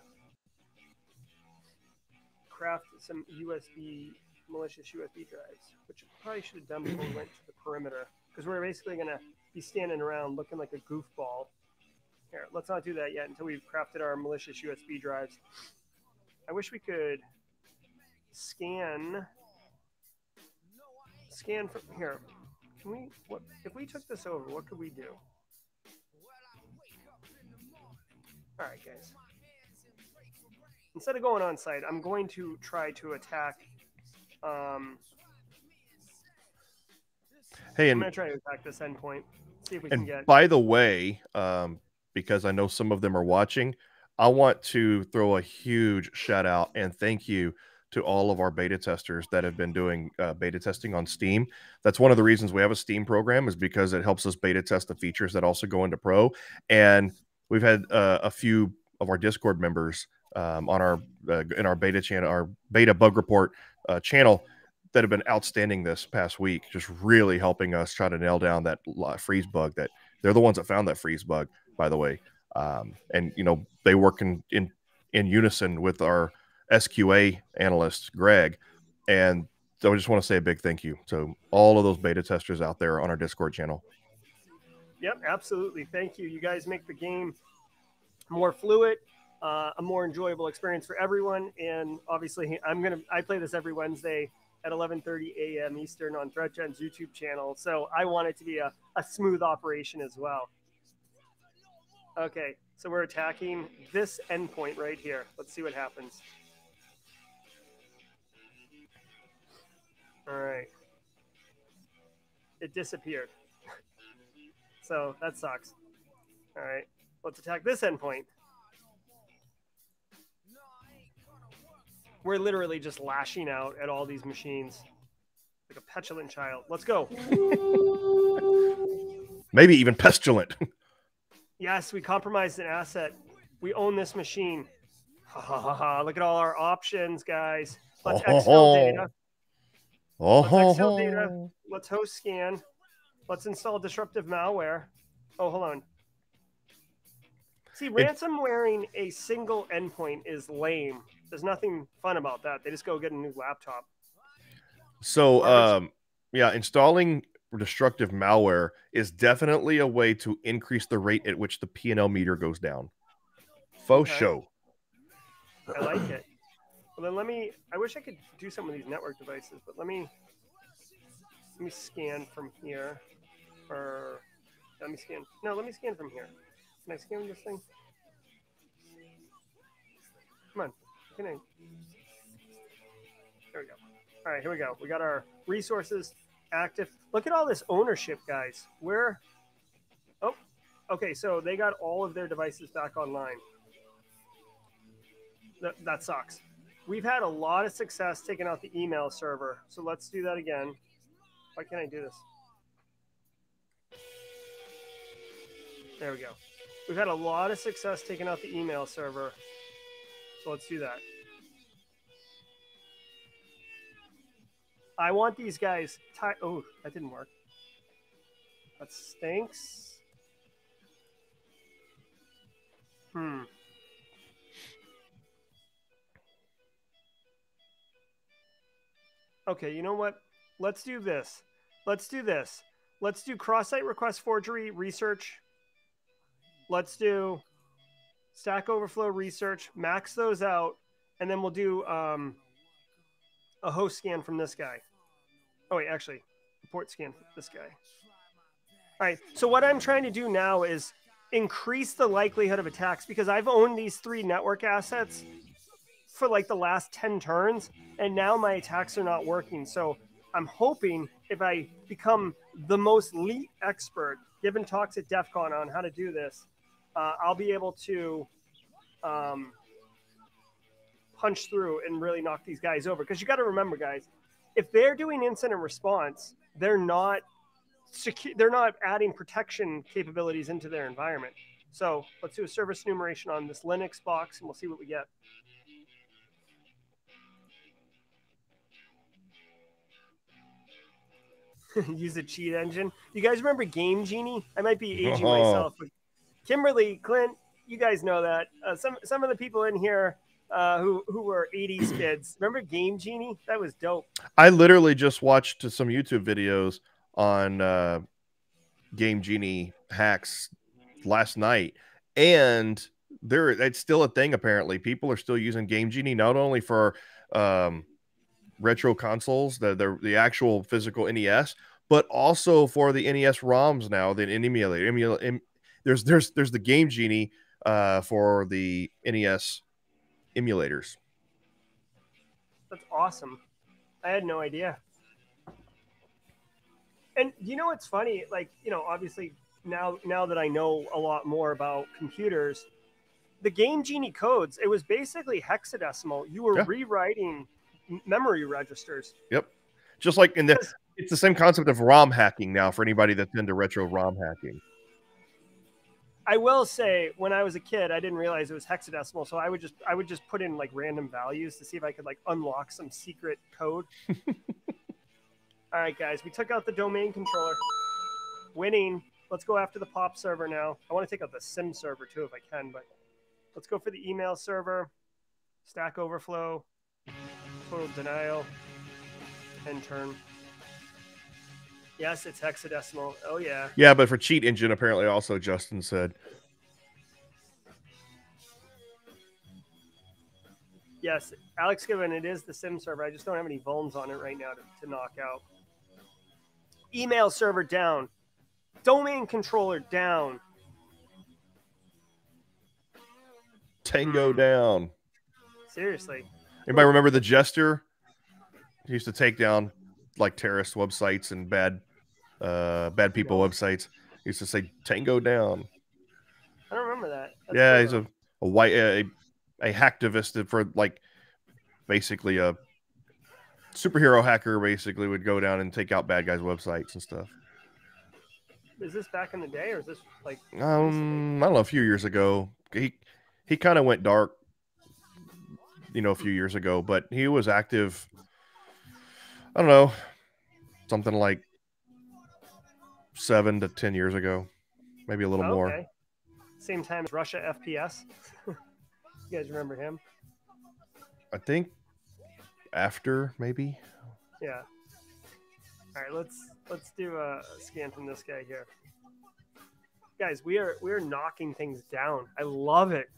craft some U S B, malicious U S B drives, which I probably should have done before we went to the perimeter, because we're basically going to be standing around looking like a goofball. Here, let's not do that yet until we've crafted our malicious U S B drives. I wish we could scan, scan from here. Can we, what, if we took this over, what could we do? All right, guys. Instead of going on site, I'm going to try to attack. Um, hey, and I'm going to try to attack this endpoint. See if we and can get. By the way, um, because I know some of them are watching, I want to throw a huge shout out and thank you to all of our beta testers that have been doing uh, beta testing on Steam. That's one of the reasons we have a Steam program, is because it helps us beta test the features that also go into Pro. And we've had uh, a few of our Discord members um, on our uh, in our beta channel, our beta bug report uh, channel, that have been outstanding this past week, just really helping us try to nail down that freeze bug. That they're the ones that found that freeze bug, by the way. Um, and you know, they work in, in in unison with our S Q A analyst Greg, and so I just want to say a big thank you to all of those beta testers out there on our Discord channel. Yep, absolutely. Thank you. You guys make the game more fluid, uh, a more enjoyable experience for everyone. And obviously, I'm gonna I play this every Wednesday at eleven thirty a m Eastern on ThreatGen's YouTube channel. So I want it to be a, a smooth operation as well. Okay, so we're attacking this endpoint right here. Let's see what happens. All right. It disappeared. So that sucks. All right, let's attack this endpoint. We're literally just lashing out at all these machines like a petulant child. Let's go. Maybe even pestilent. Yes, we compromised an asset. We own this machine. Ha ha ha ha. Look at all our options, guys. Let's Oh, exfil data. Oh, Let's exfil data. Let's host scan. Let's install disruptive malware. Oh, hold on. See, ransomwaring a single endpoint is lame. There's nothing fun about that. They just go get a new laptop. So, um, yeah, installing destructive malware is definitely a way to increase the rate at which the P and L meter goes down. Faux Okay. show. I like it. Well, then let me. I wish I could do some of these network devices, but let me. Let me scan from here. Or let me scan. No, let me scan from here. Can I scan this thing? Come on. Can I? There we go. All right, here we go. We got our resources active. Look at all this ownership, guys. We're. Oh, okay. So they got all of their devices back online. That, that sucks. We've had a lot of success taking out the email server. So let's do that again. Why can't I do this? There we go. We've had a lot of success taking out the email server. So let's do that. I want these guys tied. Oh, that didn't work. That stinks. Hmm. Okay, you know what? Let's do this. Let's do this. Let's do cross-site request forgery research. Let's do Stack Overflow research, max those out, and then we'll do um, a host scan from this guy. Oh, wait, actually, port scan from this guy. All right, so what I'm trying to do now is increase the likelihood of attacks because I've owned these three network assets for like the last ten turns, and now my attacks are not working. So I'm hoping if I become the most elite expert, given talks at DEF CON on how to do this, uh, I'll be able to um, punch through and really knock these guys over. Because you got to remember, guys, if they're doing incident response, they're not secu- they're not adding protection capabilities into their environment. So let's do a service enumeration on this Linux box, and we'll see what we get. Use a cheat engine. You guys remember Game Genie? I might be aging Oh. myself, but Kimberly, Clint, you guys know that. Uh, some some of the people in here uh, who who were eighties kids remember Game Genie? That was dope. I literally just watched some YouTube videos on uh, Game Genie hacks last night, and there it's still a thing. Apparently, people are still using Game Genie not only for um, retro consoles, the, the the actual physical N E S, but also for the N E S ROMs now. The emulator, emulator em, there's there's there's the Game Genie uh, for the N E S emulators. That's awesome. I had no idea. And you know what's funny? Like, you know, obviously now now that I know a lot more about computers, the Game Genie codes, it was basically hexadecimal. You were Yeah. rewriting memory registers. Yep. Just like in the, it's the same concept of ROM hacking now for anybody that's into retro ROM hacking. I will say, when I was a kid, I didn't realize it was hexadecimal, so I would just I would just put in like random values to see if I could like unlock some secret code. All right, guys, we took out the domain controller. Winning. Let's go after the pop server now. I want to take out the SIM server too if I can, but let's go for the email server. Stack Overflow. Total denial. End turn. Yes, it's hexadecimal. Oh, yeah. Yeah, but for Cheat Engine, apparently also, Justin said. Yes, Alex Given, it is the sim server. I just don't have any vulns on it right now to, to knock out. Email server down. Domain controller down. Tango down. Seriously. Anybody remember the Jester? He used to take down like terrorist websites and bad uh, bad people No. websites. He used to say Tango down. I don't remember that. That's yeah, cool, he's a, a white a, a hacktivist for like basically a superhero hacker. Basically, would go down and take out bad guys' websites and stuff. Is this back in the day, or is this like? Um, I don't know. A few years ago, he he kind of went dark, you know, a few years ago. But he was active. I don't know, something like seven to ten years ago, maybe a little Okay. more. Same time as Russia F P S. You guys remember him? I think after maybe. Yeah. All right, let's let's do a scan from this guy here. Guys, we are we are knocking things down. I love it.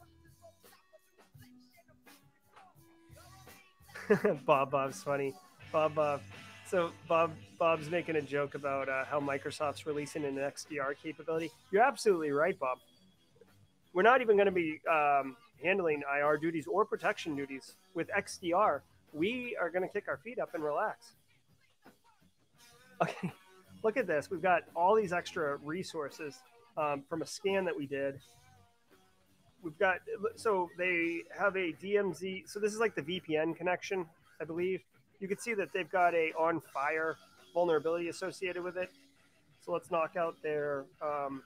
Bob Bob's funny. Bob Bob. So Bob Bob's making a joke about uh, how Microsoft's releasing an X D R capability. You're absolutely right, Bob. We're not even going to be um, handling I R duties or protection duties with X D R. We are going to kick our feet up and relax. Okay, look at this. We've got all these extra resources um, from a scan that we did. We've got, so they have a D M Z. So this is like the V P N connection, I believe. You can see that they've got a on fire vulnerability associated with it. So let's knock out their um,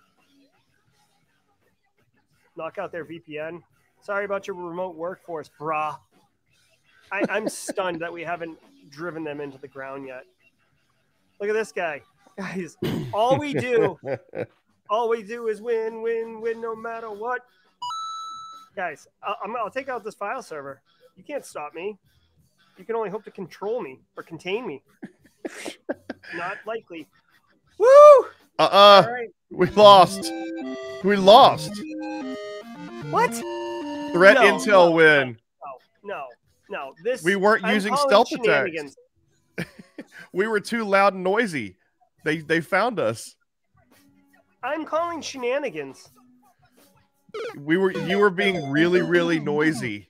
knock out their V P N. Sorry about your remote workforce, brah. I, I'm stunned that we haven't driven them into the ground yet. Look at this guy, guys. All we do, all we do is win, win, win, no matter what. Guys, I'll, I'm, I'll take out this file server. You can't stop me. You can only hope to control me or contain me. Not likely. Woo! Uh-uh. All right. We lost. We lost. What? Threat No, intel no, win. No, no, no. This We weren't I'm using calling stealth shenanigans. attacks. We were too loud and noisy. They they found us. I'm calling shenanigans. We were you were being really really noisy.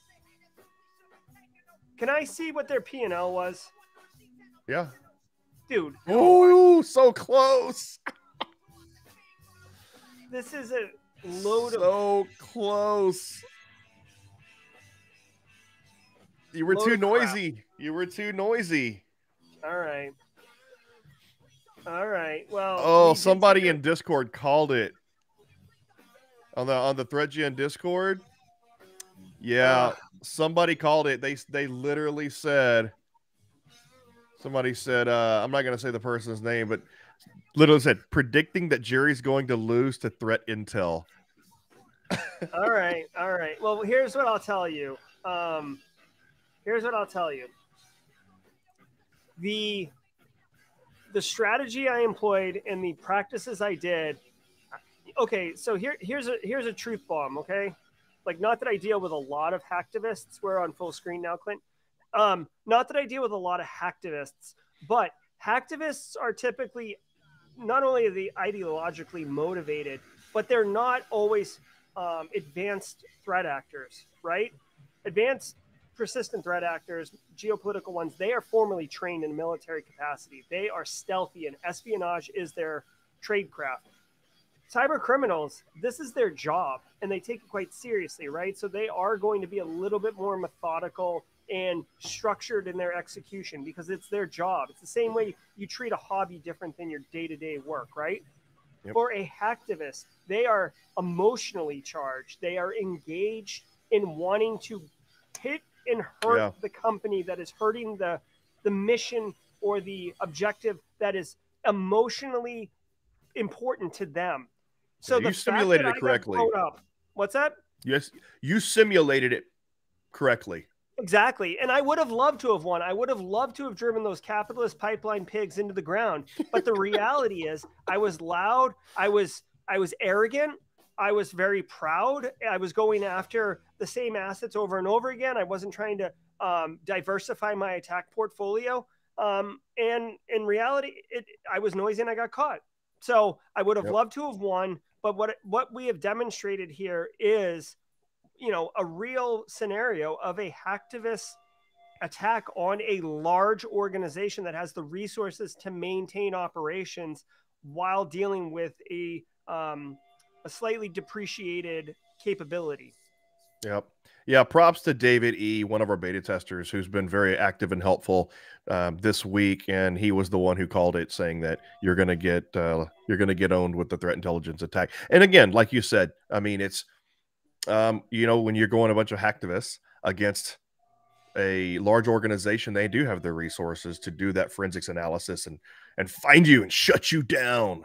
Can I see what their P and L was? Yeah. Dude. Oh, so close. This is a load of So close. You were Load too of crap. noisy. You were too noisy. All right. All right. Well, Oh, we did somebody figure- in Discord called it. On the on the ThreadGen Discord. Yeah, Ugh. somebody called it. They they literally said somebody said uh I'm not going to say the person's name, but literally said predicting that Jerry's going to lose to threat intel. All right. All right. Well, here's what I'll tell you. Um, here's what I'll tell you. The the strategy I employed and the practices I did. Okay, so here here's a here's a truth bomb. Okay, like not that I deal with a lot of hacktivists. We're on full screen now, Clint. Um, not that I deal with a lot of hacktivists, but hacktivists are typically not only are they ideologically motivated, but they're not always um, advanced threat actors, right? Advanced persistent threat actors, geopolitical ones, they are formally trained in military capacity. They are stealthy, and espionage is their trade craft. Cyber criminals, this is their job, and they take it quite seriously, right? So they are going to be a little bit more methodical and structured in their execution because it's their job. It's the same way you treat a hobby different than your day-to-day work, right? Yep. For a hacktivist, they are emotionally charged. They are engaged in wanting to hit and hurt Yeah. the company that is hurting the the mission or the objective that is emotionally important to them. So Yeah, the you fact simulated that it I got correctly. blown up, what's that? Yes, you simulated it correctly. Exactly. And I would have loved to have won. I would have loved to have driven those capitalist pipeline pigs into the ground. But the reality is I was loud. I was, I was arrogant. I was very proud. I was going after the same assets over and over again. I wasn't trying to um, diversify my attack portfolio. Um, and in reality, it, I was noisy and I got caught. So I would have yep. loved to have won. But what, what we have demonstrated here is, you know, a real scenario of a hacktivist attack on a large organization that has the resources to maintain operations while dealing with a, um, a slightly depreciated capability. Yep. Yeah. Props to David E., one of our beta testers, who's been very active and helpful um, this week. And he was the one who called it, saying that you're going to get, uh, you're going to get owned with the threat intelligence attack. And again, like you said, I mean, it's, Um, you know, when you're going a bunch of hacktivists against a large organization, they do have the resources to do that forensics analysis and and find you and shut you down.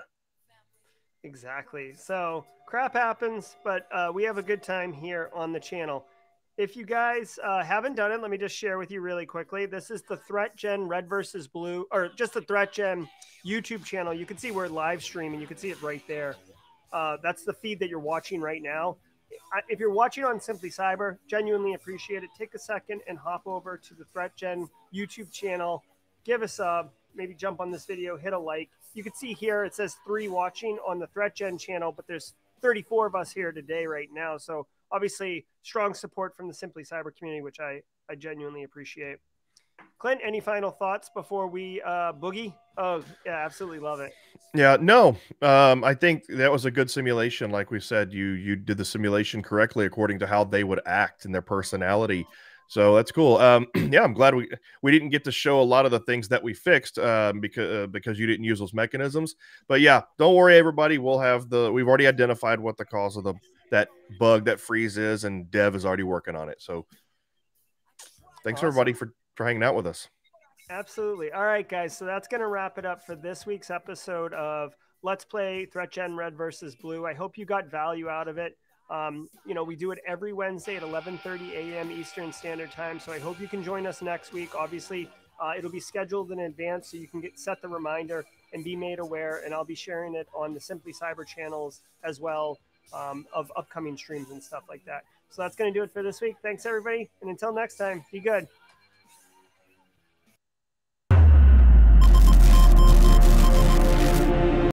Exactly. So crap happens, but uh, we have a good time here on the channel. If you guys uh, haven't done it, let me just share with you really quickly. This is the ThreatGen Red versus Blue, or just the ThreatGen YouTube channel. You can see we're live streaming. You can see it right there. Uh, that's the feed that you're watching right now. If you're watching on Simply Cyber, genuinely appreciate it. Take a second and hop over to the ThreatGen YouTube channel. Give us a, maybe jump on this video, hit a like. You can see here it says three watching on the ThreatGen channel, but there's thirty-four of us here today right now. So obviously strong support from the Simply Cyber community, which I, I genuinely appreciate. Clint, any final thoughts before we uh, boogie? Oh, yeah, absolutely love it. Yeah, no, um, I think that was a good simulation. Like we said, you you did the simulation correctly according to how they would act and their personality. So that's cool. Um, yeah, I'm glad we we didn't get to show a lot of the things that we fixed um, because uh, because you didn't use those mechanisms. But yeah, don't worry, everybody. We'll have the we've already identified what the cause of the that bug that freeze is, and Dev is already working on it. So thanks Awesome. everybody for for hanging out with us. Absolutely. All right, guys. So that's going to wrap it up for this week's episode of Let's Play ThreatGen Red versus Blue. I hope you got value out of it. Um, you know, we do it every Wednesday at eleven thirty a m Eastern Standard Time. So I hope you can join us next week. Obviously, uh, it'll be scheduled in advance so you can get set the reminder and be made aware. And I'll be sharing it on the Simply Cyber channels as well um, of upcoming streams and stuff like that. So that's going to do it for this week. Thanks, everybody. And until next time, be good.